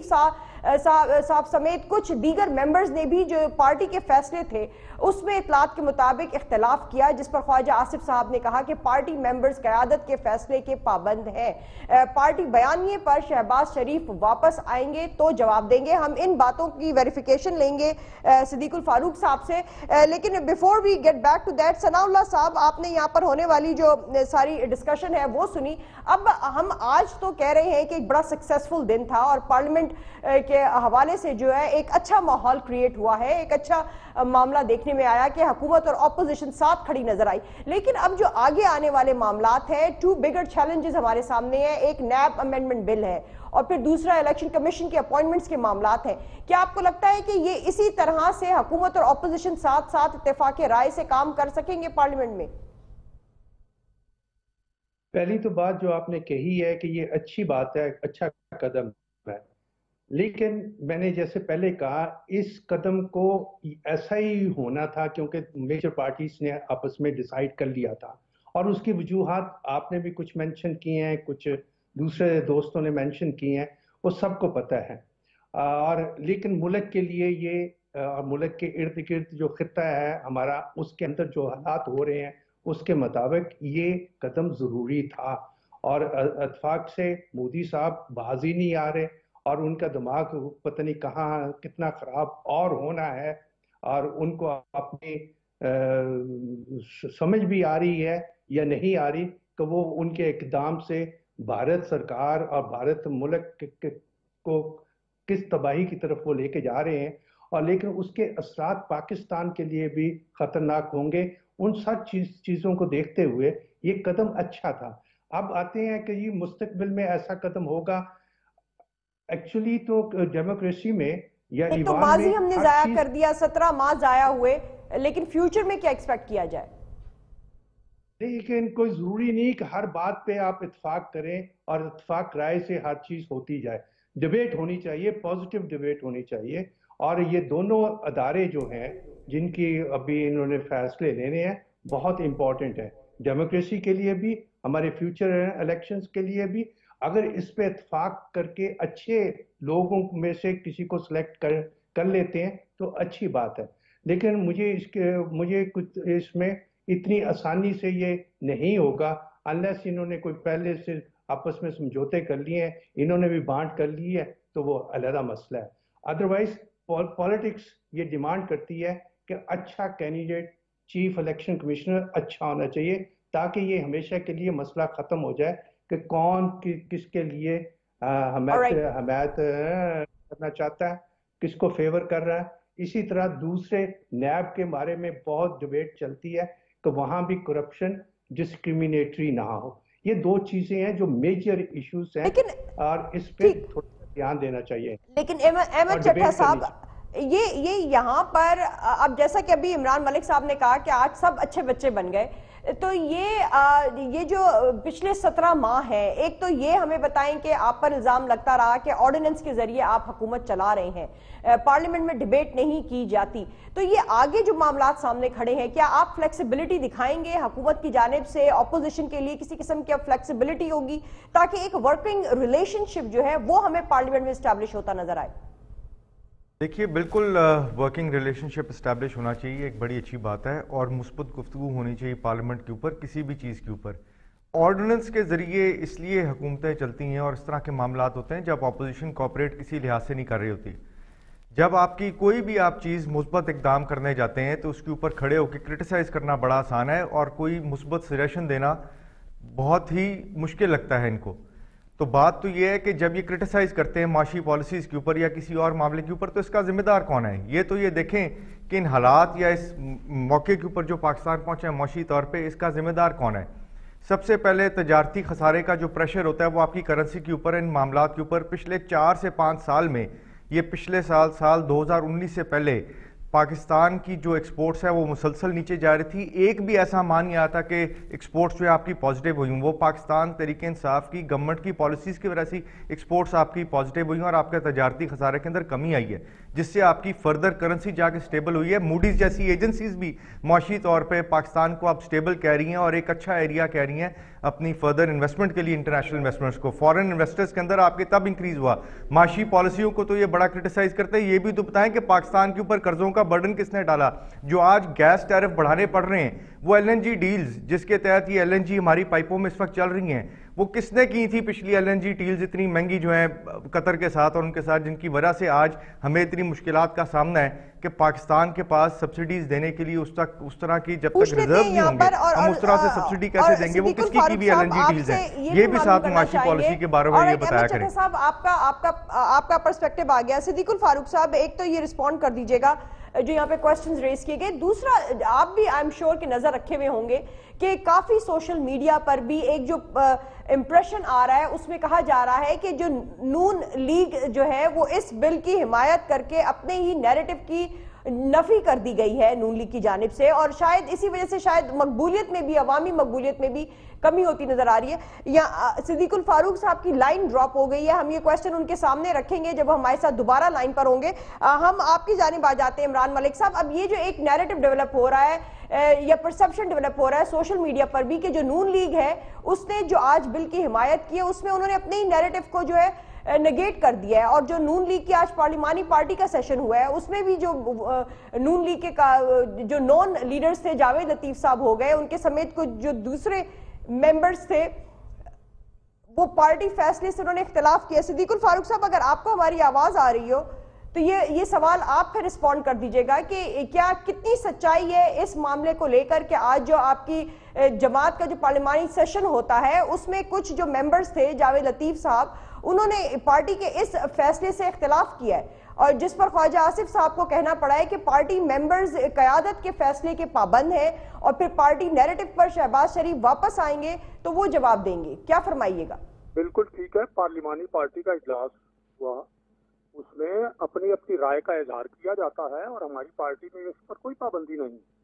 صاحب سمیت کچھ دیگر ممبرز نے بھی جو پارٹی کے فیصلے تھے اس میں اطلاعات کے مطابق اختلاف کیا، جس پر خواجہ آصف صاحب نے کہا کہ پارٹی ممبرز قیادت کے فیصلے کے پابند ہیں. پارٹی بیانیے پر شہباز شریف واپس آئیں گے تو جواب دیں گے. ہم ان باتوں کی ویریفیکیشن لیں گے صدیق الفاروق صاحب سے، لیکن before we get back to that, Sanaullah صاحب آپ نے یہاں پر ہونے والی جو ساری ڈسکشن ہے وہ سنی. اب ہم آج تو کہہ رہے ہیں کہ ایک بڑا سکسیسفل دن تھا اور پارلیمنٹ کے حوالے سے جو ہے ایک اچھا ماحول کریٹ ہوا ہے، ایک اچھا معاملہ دیکھنے میں آیا کہ حکومت اور اپوزیشن ساتھ کھڑی نظر آئی. لیکن اب جو آگے آنے والے معاملات ہیں، 2 بگر چیلنجز ہمارے سامنے ہیں. ایک نیب امینڈمنٹ بل ہے اور پھر دوسرا الیکشن کمیشن کے اپوائنٹمنٹس کے معاملات ہیں. کیا آپ کو لگتا ہے کہ یہ اسی طرح سے حکومت اور اپوزیشن ساتھ ساتھ اتفاق رائے سے کام کر سکیں گے پارلیمنٹ میں؟ پہلی تو بات جو آپ نے کہی ہے کہ یہ اچھی بات ہے، اچھا قدم ہے، لیکن میں نے جیسے پہلے کہا اس قدم کو ایسا ہی ہونا تھا کیونکہ میجر پارٹیز نے آپس میں ڈیسائیڈ کر لیا تھا، اور اس کی وجوہات آپ نے بھی کچھ مینشن کی ہیں، کچھ دوسرے دوستوں نے مینشن کی ہیں، وہ سب کو پتہ ہے. اور لیکن ملک کے لیے یہ ملک کے ارد گرد جو خطہ ہے ہمارا، اس کے اندر جو حالات ہو رہے ہیں اس کے مطابق یہ قدم ضروری تھا. اور اتفاق سے مودی صاحب بازی نہیں آ رہے اور ان کا دماغ پتہ نہیں کہاں کتنا خراب اور ہونا ہے، اور ان کو اپنی سمجھ بھی آ رہی ہے یا نہیں آ رہی کہ وہ ان کے اقدام سے بھارت سرکار اور بھارت ملک کو کس تباہی کی طرف وہ لے کے جا رہے ہیں. اور لیکن اس کے اثرات پاکستان کے لیے بھی خطرناک ہوں گے. ان سب چیزوں کو دیکھتے ہوئے یہ قدم اچھا تھا. اب آتے ہیں کہ یہ مستقبل میں ایسا قدم ہوگا. ایکچولی تو ڈیموکریسی میں یا ایک تو ماضی ہم نے ضائع کر دیا، 17 ماہ ضائع ہوئے، لیکن فیوچر میں کیا ایکسپیکٹ کیا جائے؟ لیکن کوئی ضروری نہیں کہ ہر بات پہ آپ اتفاق کریں اور اتفاق رائے سے ہر چیز ہوتی جائے. ڈیبیٹ ہونی چاہیے، پازیٹیو ڈیبیٹ ہونی چاہیے. اور یہ دونوں ادارے جو ہیں جن کی ابھی انہوں نے فیصلے لینے ہیں بہت امپورٹنٹ ہے ڈیموکریسی کے لیے بھی، ہمارے فیوچر الیکشنز کے لیے بھی. اگر اس پہ اتفاق کر کے اچھے لوگوں میں سے کسی کو سلیکٹ کر لیتے ہیں تو اچھی بات ہے. لیکن مجھے کچھ اس میں اتنی آسانی سے یہ نہیں ہوگا انلیس انہوں نے کوئی پہلے سے آپس میں سمجھوتے کر لیے ہیں، انہوں نے بھی بانٹ کر لی ہے تو وہ علیحدہ مسئلہ ہے. अदरवाइज पॉलिटिक्स ये डिमांड करती है कि अच्छा कैंडिडेट चीफ इलेक्शन कमिश्नर अच्छा होना चाहिए, ताकि ये हमेशा के लिए मसला ख़त्म हो जाए कि कौन किसके लिए हमायत करना चाहता है, किसको फेवर कर रहा है। इसी तरह दूसरे नैब के बारे में बहुत डिबेट चलती है कि वहाँ भी करप्शन डिस्क्रिमिनेटरी ना हो। ये दो चीज़ें हैं जो मेजर इश्यूज हैं और इस पे थोड़ा ध्यान देना चाहिए। लेकिन अहमद चट्टा साहब, ये यहाँ पर अब जैसा कि अभी इमरान मलिक साहब ने कहा कि आज सब अच्छे बच्चे बन गए, तो ये जो पिछले 17 माह है, एक तो ये हमें बताएं कि आप पर इल्जाम लगता रहा कि ऑर्डिनेंस के जरिए आप हुकूमत चला रहे हैं, पार्लियामेंट में डिबेट नहीं की जाती, तो ये आगे जो मामलात सामने खड़े हैं, क्या आप फ्लेक्सिबिलिटी दिखाएंगे हुकूमत की जानिब से? ऑपोजिशन के लिए किसी किस्म की फ्लेक्सिबिलिटी होगी ताकि एक वर्किंग रिलेशनशिप जो है वो हमें पार्लियामेंट में एस्टैब्लिश होता नजर आए? देखिए, बिल्कुल वर्किंग रिलेशनशिप इस्टेब्लिश होना चाहिए, एक बड़ी अच्छी बात है, और मुस्बत गुफ्तगू होनी चाहिए पार्लियामेंट के ऊपर किसी भी चीज़ के ऊपर। ऑर्डिनेंस के ज़रिए इसलिए हुकूमतें चलती हैं और इस तरह के मामलात होते हैं जब अपोजिशन कोऑपरेट किसी लिहाज से नहीं कर रही होती। जब आपकी कोई भी आप चीज़ मुस्बत इकदाम करने जाते हैं तो उसके ऊपर खड़े होकर क्रिटिसाइज़ करना बड़ा आसान है और कोई मुस्बत सजेशन देना बहुत ही मुश्किल लगता है इनको। तो बात तो ये है कि जब ये क्रिटिसाइज करते हैं माशी पॉलिसीज़ के ऊपर या किसी और मामले के ऊपर, तो इसका जिम्मेदार कौन है? ये तो ये देखें कि इन हालात या इस मौके के ऊपर जो पाकिस्तान पहुंचा है माशी तौर पे, इसका जिम्मेदार कौन है? सबसे पहले तजारती खसारे का जो प्रेशर होता है वो आपकी करेंसी के ऊपर, इन मामलात के ऊपर पिछले 4 से 5 साल में, ये पिछले साल 2019 से पहले पाकिस्तान की जो एक्सपोर्ट्स है वो मुसलसल नीचे जा रही थी। एक भी ऐसा मान नहीं आता कि एक्सपोर्ट्स जो है आपकी पॉजिटिव हुई, वो पाकिस्तान तरीके इंसाफ की गवर्नमेंट की पॉलिसीज़ की वजह से एक्सपोर्ट्स आपकी पॉजिटिव हुई और आपके तजारती खसारे के अंदर कमी आई है, जिससे आपकी फर्दर करेंसी जाके स्टेबल हुई है। मूडीज़ जैसी एजेंसीज भी माशी तौर पर पाकिस्तान को अब स्टेबल कह रही हैं और एक अच्छा एरिया कह रही हैं अपनी फर्दर इन्वेस्टमेंट के लिए, इंटरनेशनल इन्वेस्टमेंट्स को। फॉरेन इन्वेस्टर्स के अंदर आपके तब इंक्रीज हुआ। माशी पॉलिसियों को तो ये बड़ा क्रिटिसाइज करते हैं, ये भी तो बताएं कि पाकिस्तान के ऊपर कर्जों का बर्डन किसने डाला? जो आज गैस टैरिफ बढ़ाने पड़ रहे हैं, वो एलएनजी डील्स जिसके तहत ये एलएनजी हमारी पाइपों में इस वक्त चल रही हैं, वो किसने की थी? पिछली एलएनजी डील्स इतनी महंगी जो है कतर के साथ और उनके साथ, जिनकी वजह से आज हमें इतनी मुश्किलात का सामना है कि पाकिस्तान के पास सब्सिडीज देने के लिए उस तरह की जब तक रिजर्व नहीं होंगे, हम उस तरह से सब्सिडी कैसे देंगे? वो किसकी की भी एलएनजी डील्स हैं, ये भी साथ में माशी पॉलिसी के बारे में ये बताया करें। साहब, आपका पर्सपेक्टिव आ गया। सिद्दीकुल फारूक साहब, एक तो ये रिस्पॉन्ड कर दीजिएगा जो यहाँ पे क्वेश्चंस रेज किए गए। दूसरा, आप भी आई एम श्योर कि नजर रखे हुए होंगे कि काफी सोशल मीडिया पर भी एक जो इंप्रेशन आ रहा है उसमें कहा जा रहा है कि जो नून लीग जो है वो इस बिल की हिमायत करके अपने ही नैरेटिव की नफी कर दी गई है नून लीग की जानिब से, और शायद इसी वजह से शायद मकबूलियत में भी, अवामी मकबूलियत में भी कमी होती नजर आ रही है। या सिद्दीकुल फारूक साहब की लाइन ड्रॉप हो गई है, हम ये क्वेश्चन उनके सामने रखेंगे जब हमारे साथ दोबारा लाइन पर होंगे। हम आपकी जानिब आ जाते हैं इमरान मलिक साहब। अब ये जो एक नैरेटिव डेवलप हो रहा है या परसेप्शन डेवलप हो रहा है सोशल मीडिया पर भी कि जो नून लीग है उसने जो आज बिल की हिमायत की है उसमें उन्होंने अपने ही नैरेटिव को जो है नेगेट कर दिया है, और जो नून लीग की आज पार्लिमानी पार्टी का सेशन हुआ है उसमें भी जो नून लीग के जो नॉन लीडर्स थे, जावेद लतीफ साहब हो गए, उनके समेत कुछ जो दूसरे मेंबर्स थे, वो पार्टी फैसले से उन्होंने इख्तिलाफ किया। सिद्दीकुल फारूक साहब, अगर आपको हमारी आवाज आ रही हो तो ये सवाल आप फिर रिस्पॉन्ड कर दीजिएगा कि क्या कितनी सच्चाई है इस मामले को लेकर कि आज जो आपकी जमात का जो पार्लिमानी सेशन होता है उसमें कुछ जो मेंबर्स थे, जावेद लतीफ साहब, उन्होंने पार्टी के इस फैसले से इख्तिलाफ किया है और जिस पर ख्वाजा आसिफ साहब को कहना पड़ा है कि पार्टी मेंबर्स क़यादत के फैसले के पाबंद हैं और फिर पार्टी नैरेटिव पर शहबाज शरीफ वापस आएंगे तो वो जवाब देंगे। क्या फरमाइएगा? बिल्कुल ठीक है, पार्लिमानी पार्टी का इजलास हुआ, उसमें अपनी अपनी राय का इजहार किया जाता है और हमारी पार्टी में इस पर कोई पाबंदी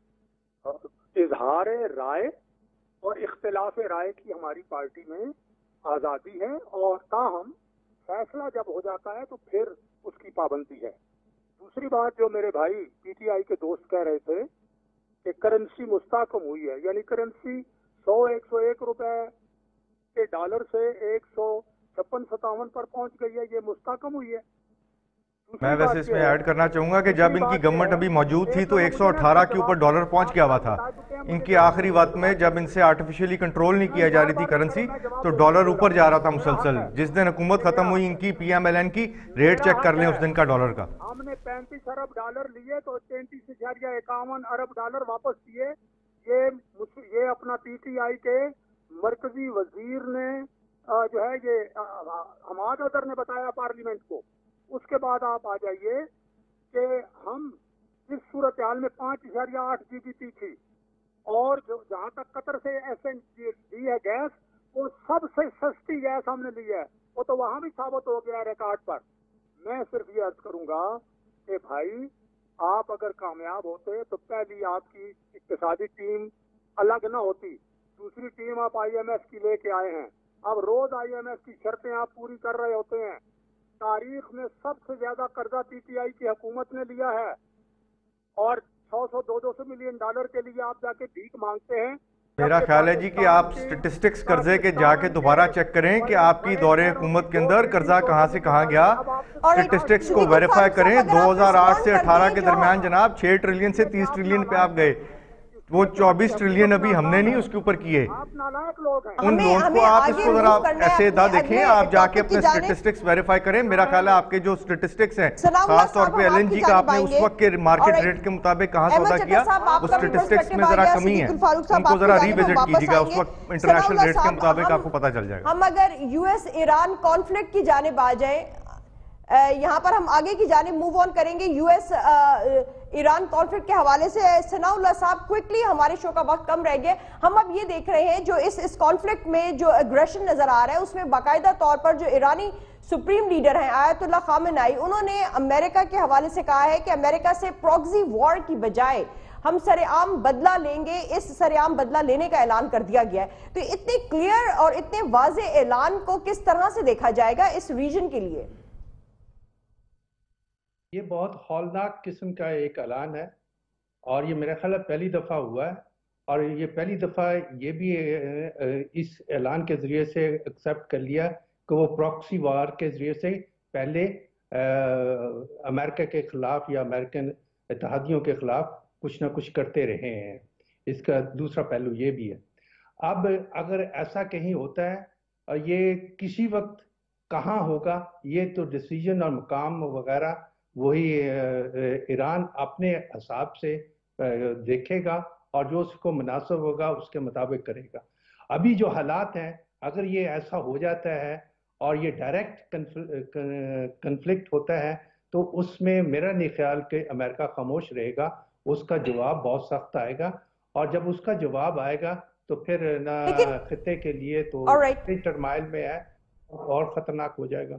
नहीं। इजहार राय और इख्तिलाफ राय की हमारी पार्टी में आज़ादी है और ताहम फैसला जब हो जाता है तो फिर उसकी पाबंदी है। दूसरी बात जो मेरे भाई पीटीआई के दोस्त कह रहे थे कि करेंसी मुस्तहकम हुई है, यानी करेंसी 100-101 रुपए के डॉलर से 156-57 पर पहुंच गई है, ये मुस्तहकम हुई है। میں ویسے اس میں ایڈ کرنا چاہوں گا کہ جب ان کی گورنمنٹ ابھی موجود تھی تو 118 کے اوپر ڈالر پہنچ گیا ہوا تھا. ان کی آخری وقت میں جب ان سے آرٹیفیشلی کنٹرول نہیں کیا جا رہی تھی کرنسی تو ڈالر اوپر جا رہا تھا مسلسل. جس دن حکومت ختم ہوئی ان کی PMLN کی ریٹ چیک کر لیں اس دن کا ڈالر کا. ہم نے 35 ارب ڈالر لیے تو 33.51 ارب ڈالر واپس دیے. یہ اپنا PTI کے مرکزی وزیر نے جو ہے یہ حماد اظہر نے بتایا پارلیمنٹ کو. اس کے بعد آپ آ جائیے کہ ہم اس صورتحال میں 5.8 GDP تھی اور جو جہاں تک قطر سے دی ہے گیس وہ سب سے سستی گیس ہم نے لی ہے. وہ تو وہاں بھی ثابت ہو گیا ریکارڈ پر. میں صرف یہ عرض کروں گا کہ بھائی آپ اگر کامیاب ہوتے تو پہلی آپ کی اقتصادی ٹیم الگ نہ ہوتی, دوسری ٹیم آپ IMF کی لے کے آئے ہیں. اب روز IMF کی شرطیں آپ پوری کر رہے ہوتے ہیں. تاریخ میں سب سے زیادہ قرضہ PTI کی حکومت نے لیا ہے اور 100-200 ملین ڈالر کے لیے آپ جا کے بھیک مانگتے ہیں. میرا خیال ہے جی کہ آپ سٹیٹسٹکس قرضے کے جا کے دوبارہ چیک کریں کہ آپ کی دور حکومت کے اندر قرضہ کہاں سے کہاں گیا. سٹیٹسٹکس کو ویریفائی کریں. 2008 سے 18 کے درمیان جناب 6 ٹریلین سے 30 ٹریلین پہ آپ گئے. وہ 24 ٹریلین ابھی ہم نے نہیں اس کے اوپر کیے. ان لون کو آپ اس کو ذرا ایسے ادا دیکھیں, آپ جا کے اپنے سٹیٹسٹکس ویریفائی کریں. میرا خیال ہے آپ کے جو سٹیٹسٹکس ہیں خاص طور پہ LNG کا آپ نے اس وقت کے مارکیٹ ریٹ کے مطابق کہاں سودا کیا, اس سٹیٹسٹکس میں ذرا کمی ہے, ان کو ذرا ری وزٹ کیجیے گا. اس وقت انٹرنیشنل ریٹ کے مطابق آپ کو پتہ چل جائے گا. ہم اگر US ایران کانفلکٹ کی جانب آ جائیں, یہاں پر ہم آگے کی جانب موو آن کریں گے. US ایران کانفلکٹ کے حوالے سے ثناء اللہ صاحب کوئکلی, ہمارے شو کا وقت کم رہ گیا. ہم اب یہ دیکھ رہے ہیں جو اس کانفلکٹ میں جو اگریشن نظر آ رہا ہے اس میں باقاعدہ طور پر جو ایرانی سپریم لیڈر ہیں آیت اللہ خامنائی, انہوں نے امریکہ کے حوالے سے کہا ہے کہ امریکہ سے پروکسی وار کی بجائے ہم سرعام بدلہ لیں گے. اس سرعام بدلہ لینے کا اعلان کر دیا گیا ہے. تو اتنے کلیئر اور اتنے واضح اعلان کو کس طرح سے دیکھا جائے گا اس ریجن کے لیے؟ یہ بہت ہولناک قسم کا ایک اعلان ہے اور یہ میرا خیال ہے پہلی دفعہ ہوا ہے. اور یہ پہلی دفعہ یہ بھی اس اعلان کے ذریعے سے ایکسیپٹ کر لیا کہ وہ پراکسی وار کے ذریعے سے پہلے امریکہ کے خلاف یا امریکن اتحادیوں کے خلاف کچھ نہ کچھ کرتے رہے ہیں. اس کا دوسرا پہلو یہ بھی ہے. اب اگر ایسا کہیں ہوتا ہے, یہ کسی وقت کہاں ہوگا یہ تو ڈیسیجن اور مقام وغیرہ وہی ایران اپنے حساب سے دیکھے گا اور جو اس کو مناسب ہوگا اس کے مطابق کرے گا. ابھی جو حالات ہیں اگر یہ ایسا ہو جاتا ہے اور یہ ڈائریکٹ کنفلکٹ ہوتا ہے تو اس میں میرا نہیں خیال کہ امریکہ خاموش رہے گا. اس کا جواب بہت سخت آئے گا اور جب اس کا جواب آئے گا تو پھر نہ خطے کے لیے تو ٹرمائل میں ہے اور خطرناک ہو جائے گا.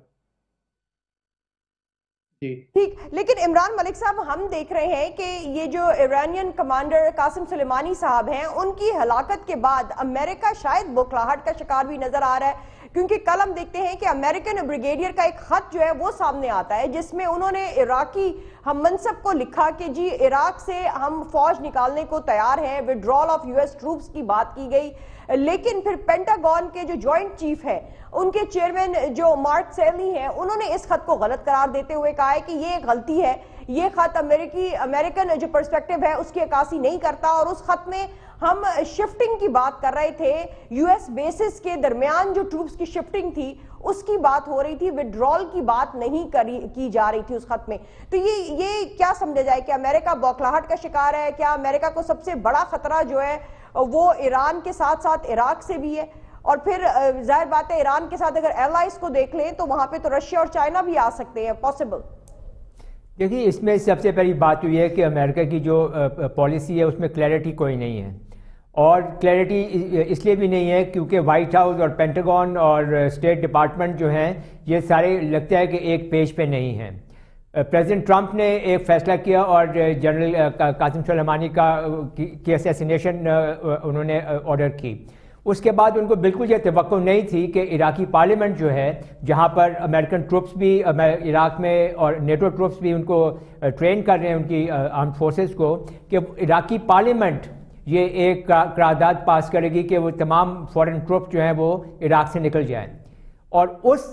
ٹھیک, لیکن عمران ملک صاحب ہم دیکھ رہے ہیں کہ یہ جو ایرانین کمانڈر قاسم سلیمانی صاحب ہیں ان کی ہلاکت کے بعد امریکہ شاید بوکھلاہٹ کا شکار بھی نظر آ رہا ہے, کیونکہ کل ہم دیکھتے ہیں کہ امریکن بریگیڈیئر کا ایک خط جو ہے وہ سامنے آتا ہے جس میں انہوں نے عراقی ہم منصب کو لکھا کہ جی عراق سے ہم فوج نکالنے کو تیار ہیں, وڈرال آف US ٹروپس کی بات کی گئی. لیکن پھر پینٹاگون کے جو جوائنٹ چیف ہے ان کے چیئرمین جو مارک سیلی ہیں انہوں نے اس خط کو غلط قرار دیتے ہوئے کہا ہے کہ یہ ایک غلطی ہے, یہ خط امریکن جو پرسپیکٹیو ہے اس کی عکاسی نہیں کرتا. اور اس خط میں ہم شفٹنگ کی بات کر رہے تھے, US بیسز کے درمیان جو ٹروپس کی شفٹنگ تھی اس کی بات ہو رہی تھی, وڈرال کی بات نہیں کی جا رہی تھی اس خط میں. تو یہ کیا سمجھا جائے کہ امریکہ بوکھلاہٹ کا شکار ہے؟ کیا امریکہ کو سب سے بڑا خطرہ جو ہے وہ ایران کے ساتھ ساتھ عراق سے بھی ہے؟ اور پھر ظاہر بات ہے ایران کے ساتھ اگر ایلائز کو دیکھ لیں تو وہاں پہ تو رشیا اور چائنا بھی آ سکتے ہیں, پاسبل. دیکھیے اس میں سب سے پہلی بات یہ ہے کہ امریکہ کی جو پالیسی ہے اس میں کلیئرٹی کوئی نہیں ہے, اور کلیئرٹی اس لیے بھی نہیں ہے کیونکہ وائٹ ہاؤس اور پینٹاگون اور اسٹیٹ ڈپارٹمنٹ جو ہیں یہ سارے لگتا ہے کہ ایک پیج پہ نہیں ہیں. پریزیڈنٹ ٹرمپ نے ایک فیصلہ کیا اور جنرل قاسم سلیمانی کی اسیسینیشن انہوں نے آرڈر کی. اس کے بعد ان کو بالکل یہ توقع نہیں تھی کہ عراقی پارلیمنٹ جو ہے جہاں پر امریکن ٹروپس بھی عراق میں اور نیٹو ٹروپس بھی ان کو ٹرین کر رہے ہیں ان کی آرمڈ فورسز کو, کہ عراقی پارلیمنٹ یہ ایک قرارداد پاس کرے گی کہ وہ تمام فورن ٹروپس جو ہیں وہ عراق سے نکل جائیں. اور اس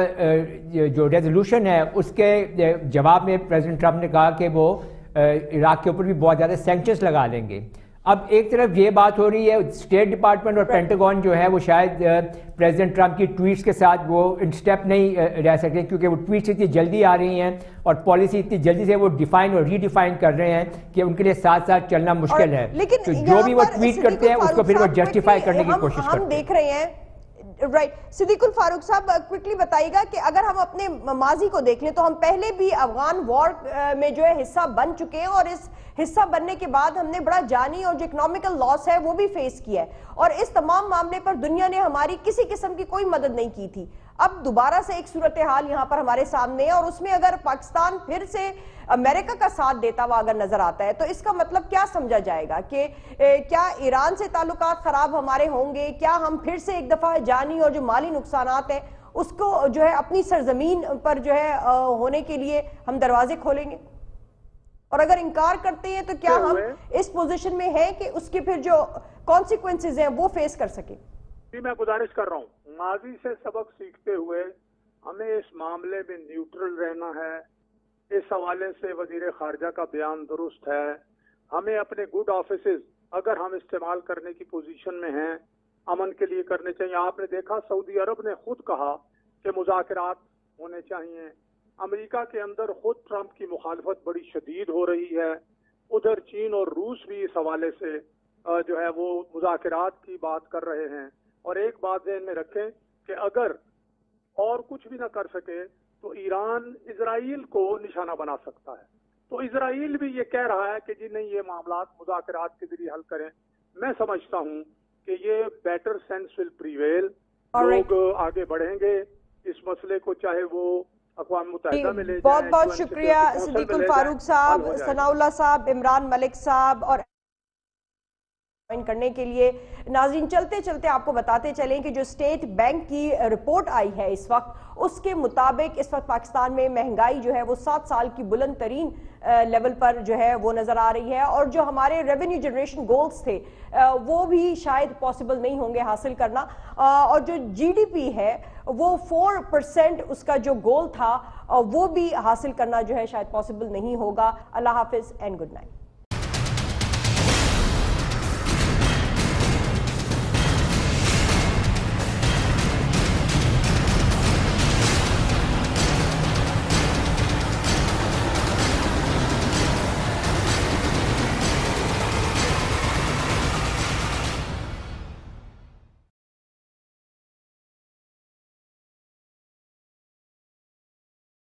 جو ریزولوشن ہے اس کے جواب میں پریزیڈنٹ ٹرمپ نے کہا کہ وہ عراق کے اوپر بھی بہت زیادہ سینکشنز لگا لیں گے. اب ایک طرف یہ بات ہو رہی ہے اسٹیٹ ڈپارٹمنٹ اور پینٹاگون جو ہے وہ شاید پریزیڈنٹ ٹرمپ کی ٹویٹس کے ساتھ وہ ان سٹیپ نہیں رہ سکتے کیونکہ وہ ٹویٹس اتنی جلدی آ رہی ہیں اور پالیسی اتنی جلدی سے وہ ڈیفائن اور ری ڈیفائن کر رہے ہیں کہ ان کے لیے ساتھ ساتھ چلنا مشکل ہے. تو جو بھی وہ ٹویٹ کرتے ہیں اس کو پھر وہ جسٹیفائی کرنے کی کوشش کرتے ہیں. ہم دیکھ رہے ہیں رائٹ. صدیق الفاروق صاحب کوئکلی بتائیے گا کہ اگر ہم اپنے ماضی کو دیکھ لیں تو ہم پہلے بھی افغان وار میں جو ہے حصہ بن چکے ہیں اور اس حصہ بننے کے بعد ہم نے بڑا جانی اور جو اکنامیکل لاس ہے وہ بھی فیس کیا ہے اور اس تمام معاملے پر دنیا نے ہماری کسی قسم کی کوئی مدد نہیں کی تھی. اب دوبارہ سے ایک صورتحال یہاں پر ہمارے سامنے ہے اور اس میں اگر پاکستان پھر سے امریکہ کا ساتھ دیتا ہوا اگر نظر آتا ہے تو اس کا مطلب کیا سمجھا جائے گا کہ کیا ایران سے تعلقات خراب ہمارے ہوں گے؟ کیا ہم پھر سے ایک دفعہ جانی اور جو مالی نقصانات ہیں اس کو جو ہے اپنی سرزمین پر جو ہے ہونے کے لیے ہم دروازے کھولیں گے؟ اور اگر انکار کرتے ہیں تو کیا ہم اس پوزیشن میں ہیں کہ اس کے پھر جو کانسیکوینسز ہیں وہ فیس کر سکیں؟ جی میں گزارش کر رہا ہوں ماضی سے سبق سیکھتے ہوئے ہمیں اس معاملے میں نیوٹرل رہنا ہے. اس حوالے سے وزیر خارجہ کا بیان درست ہے. ہمیں اپنے گڈ آفیسز اگر ہم استعمال کرنے کی پوزیشن میں ہیں امن کے لیے کرنے چاہیے. آپ نے دیکھا سعودی عرب نے خود کہا کہ مذاکرات ہونے چاہیے. امریکہ کے اندر خود ٹرمپ کی مخالفت بڑی شدید ہو رہی ہے. ادھر چین اور روس بھی اس حوالے سے جو ہے وہ مذاکرات کی بات کر رہے ہیں. اور ایک بات ذہن میں رکھیں کہ اگر اور کچھ بھی نہ کر سکے تو ایران اسرائیل کو نشانہ بنا سکتا ہے. تو اسرائیل بھی یہ کہہ رہا ہے کہ جی نہیں یہ معاملات مذاکرات کے ذریعے حل کریں. میں سمجھتا ہوں کہ یہ بیٹر سینس ول پریویل. لوگ آگے بڑھیں گے اس مسئلے کو چاہے وہ اقوام متحدہ میں لے جائیں. بہت بہت شکریہ صدیق الفاروق صاحب, ثناء اللہ صاحب, عمران ملک صاحب اور کرنے کے لیے. ناظرین چلتے چلتے آپ کو بتاتے چلیں کہ جو اسٹیٹ بینک کی رپورٹ آئی ہے اس وقت اس کے مطابق اس وقت پاکستان میں مہنگائی جو ہے وہ 7 سال کی بلند ترین لیول پر جو ہے وہ نظر آ رہی ہے اور جو ہمارے ریونیو جنریشن گولز تھے وہ بھی شاید پاسبل نہیں ہوں گے حاصل کرنا اور جو جی ڈی پی ہے وہ 4% اس کا جو گول تھا وہ بھی حاصل کرنا جو ہے شاید پاسبل نہیں ہوگا. اللہ حافظ اینڈ گڈ نائٹ.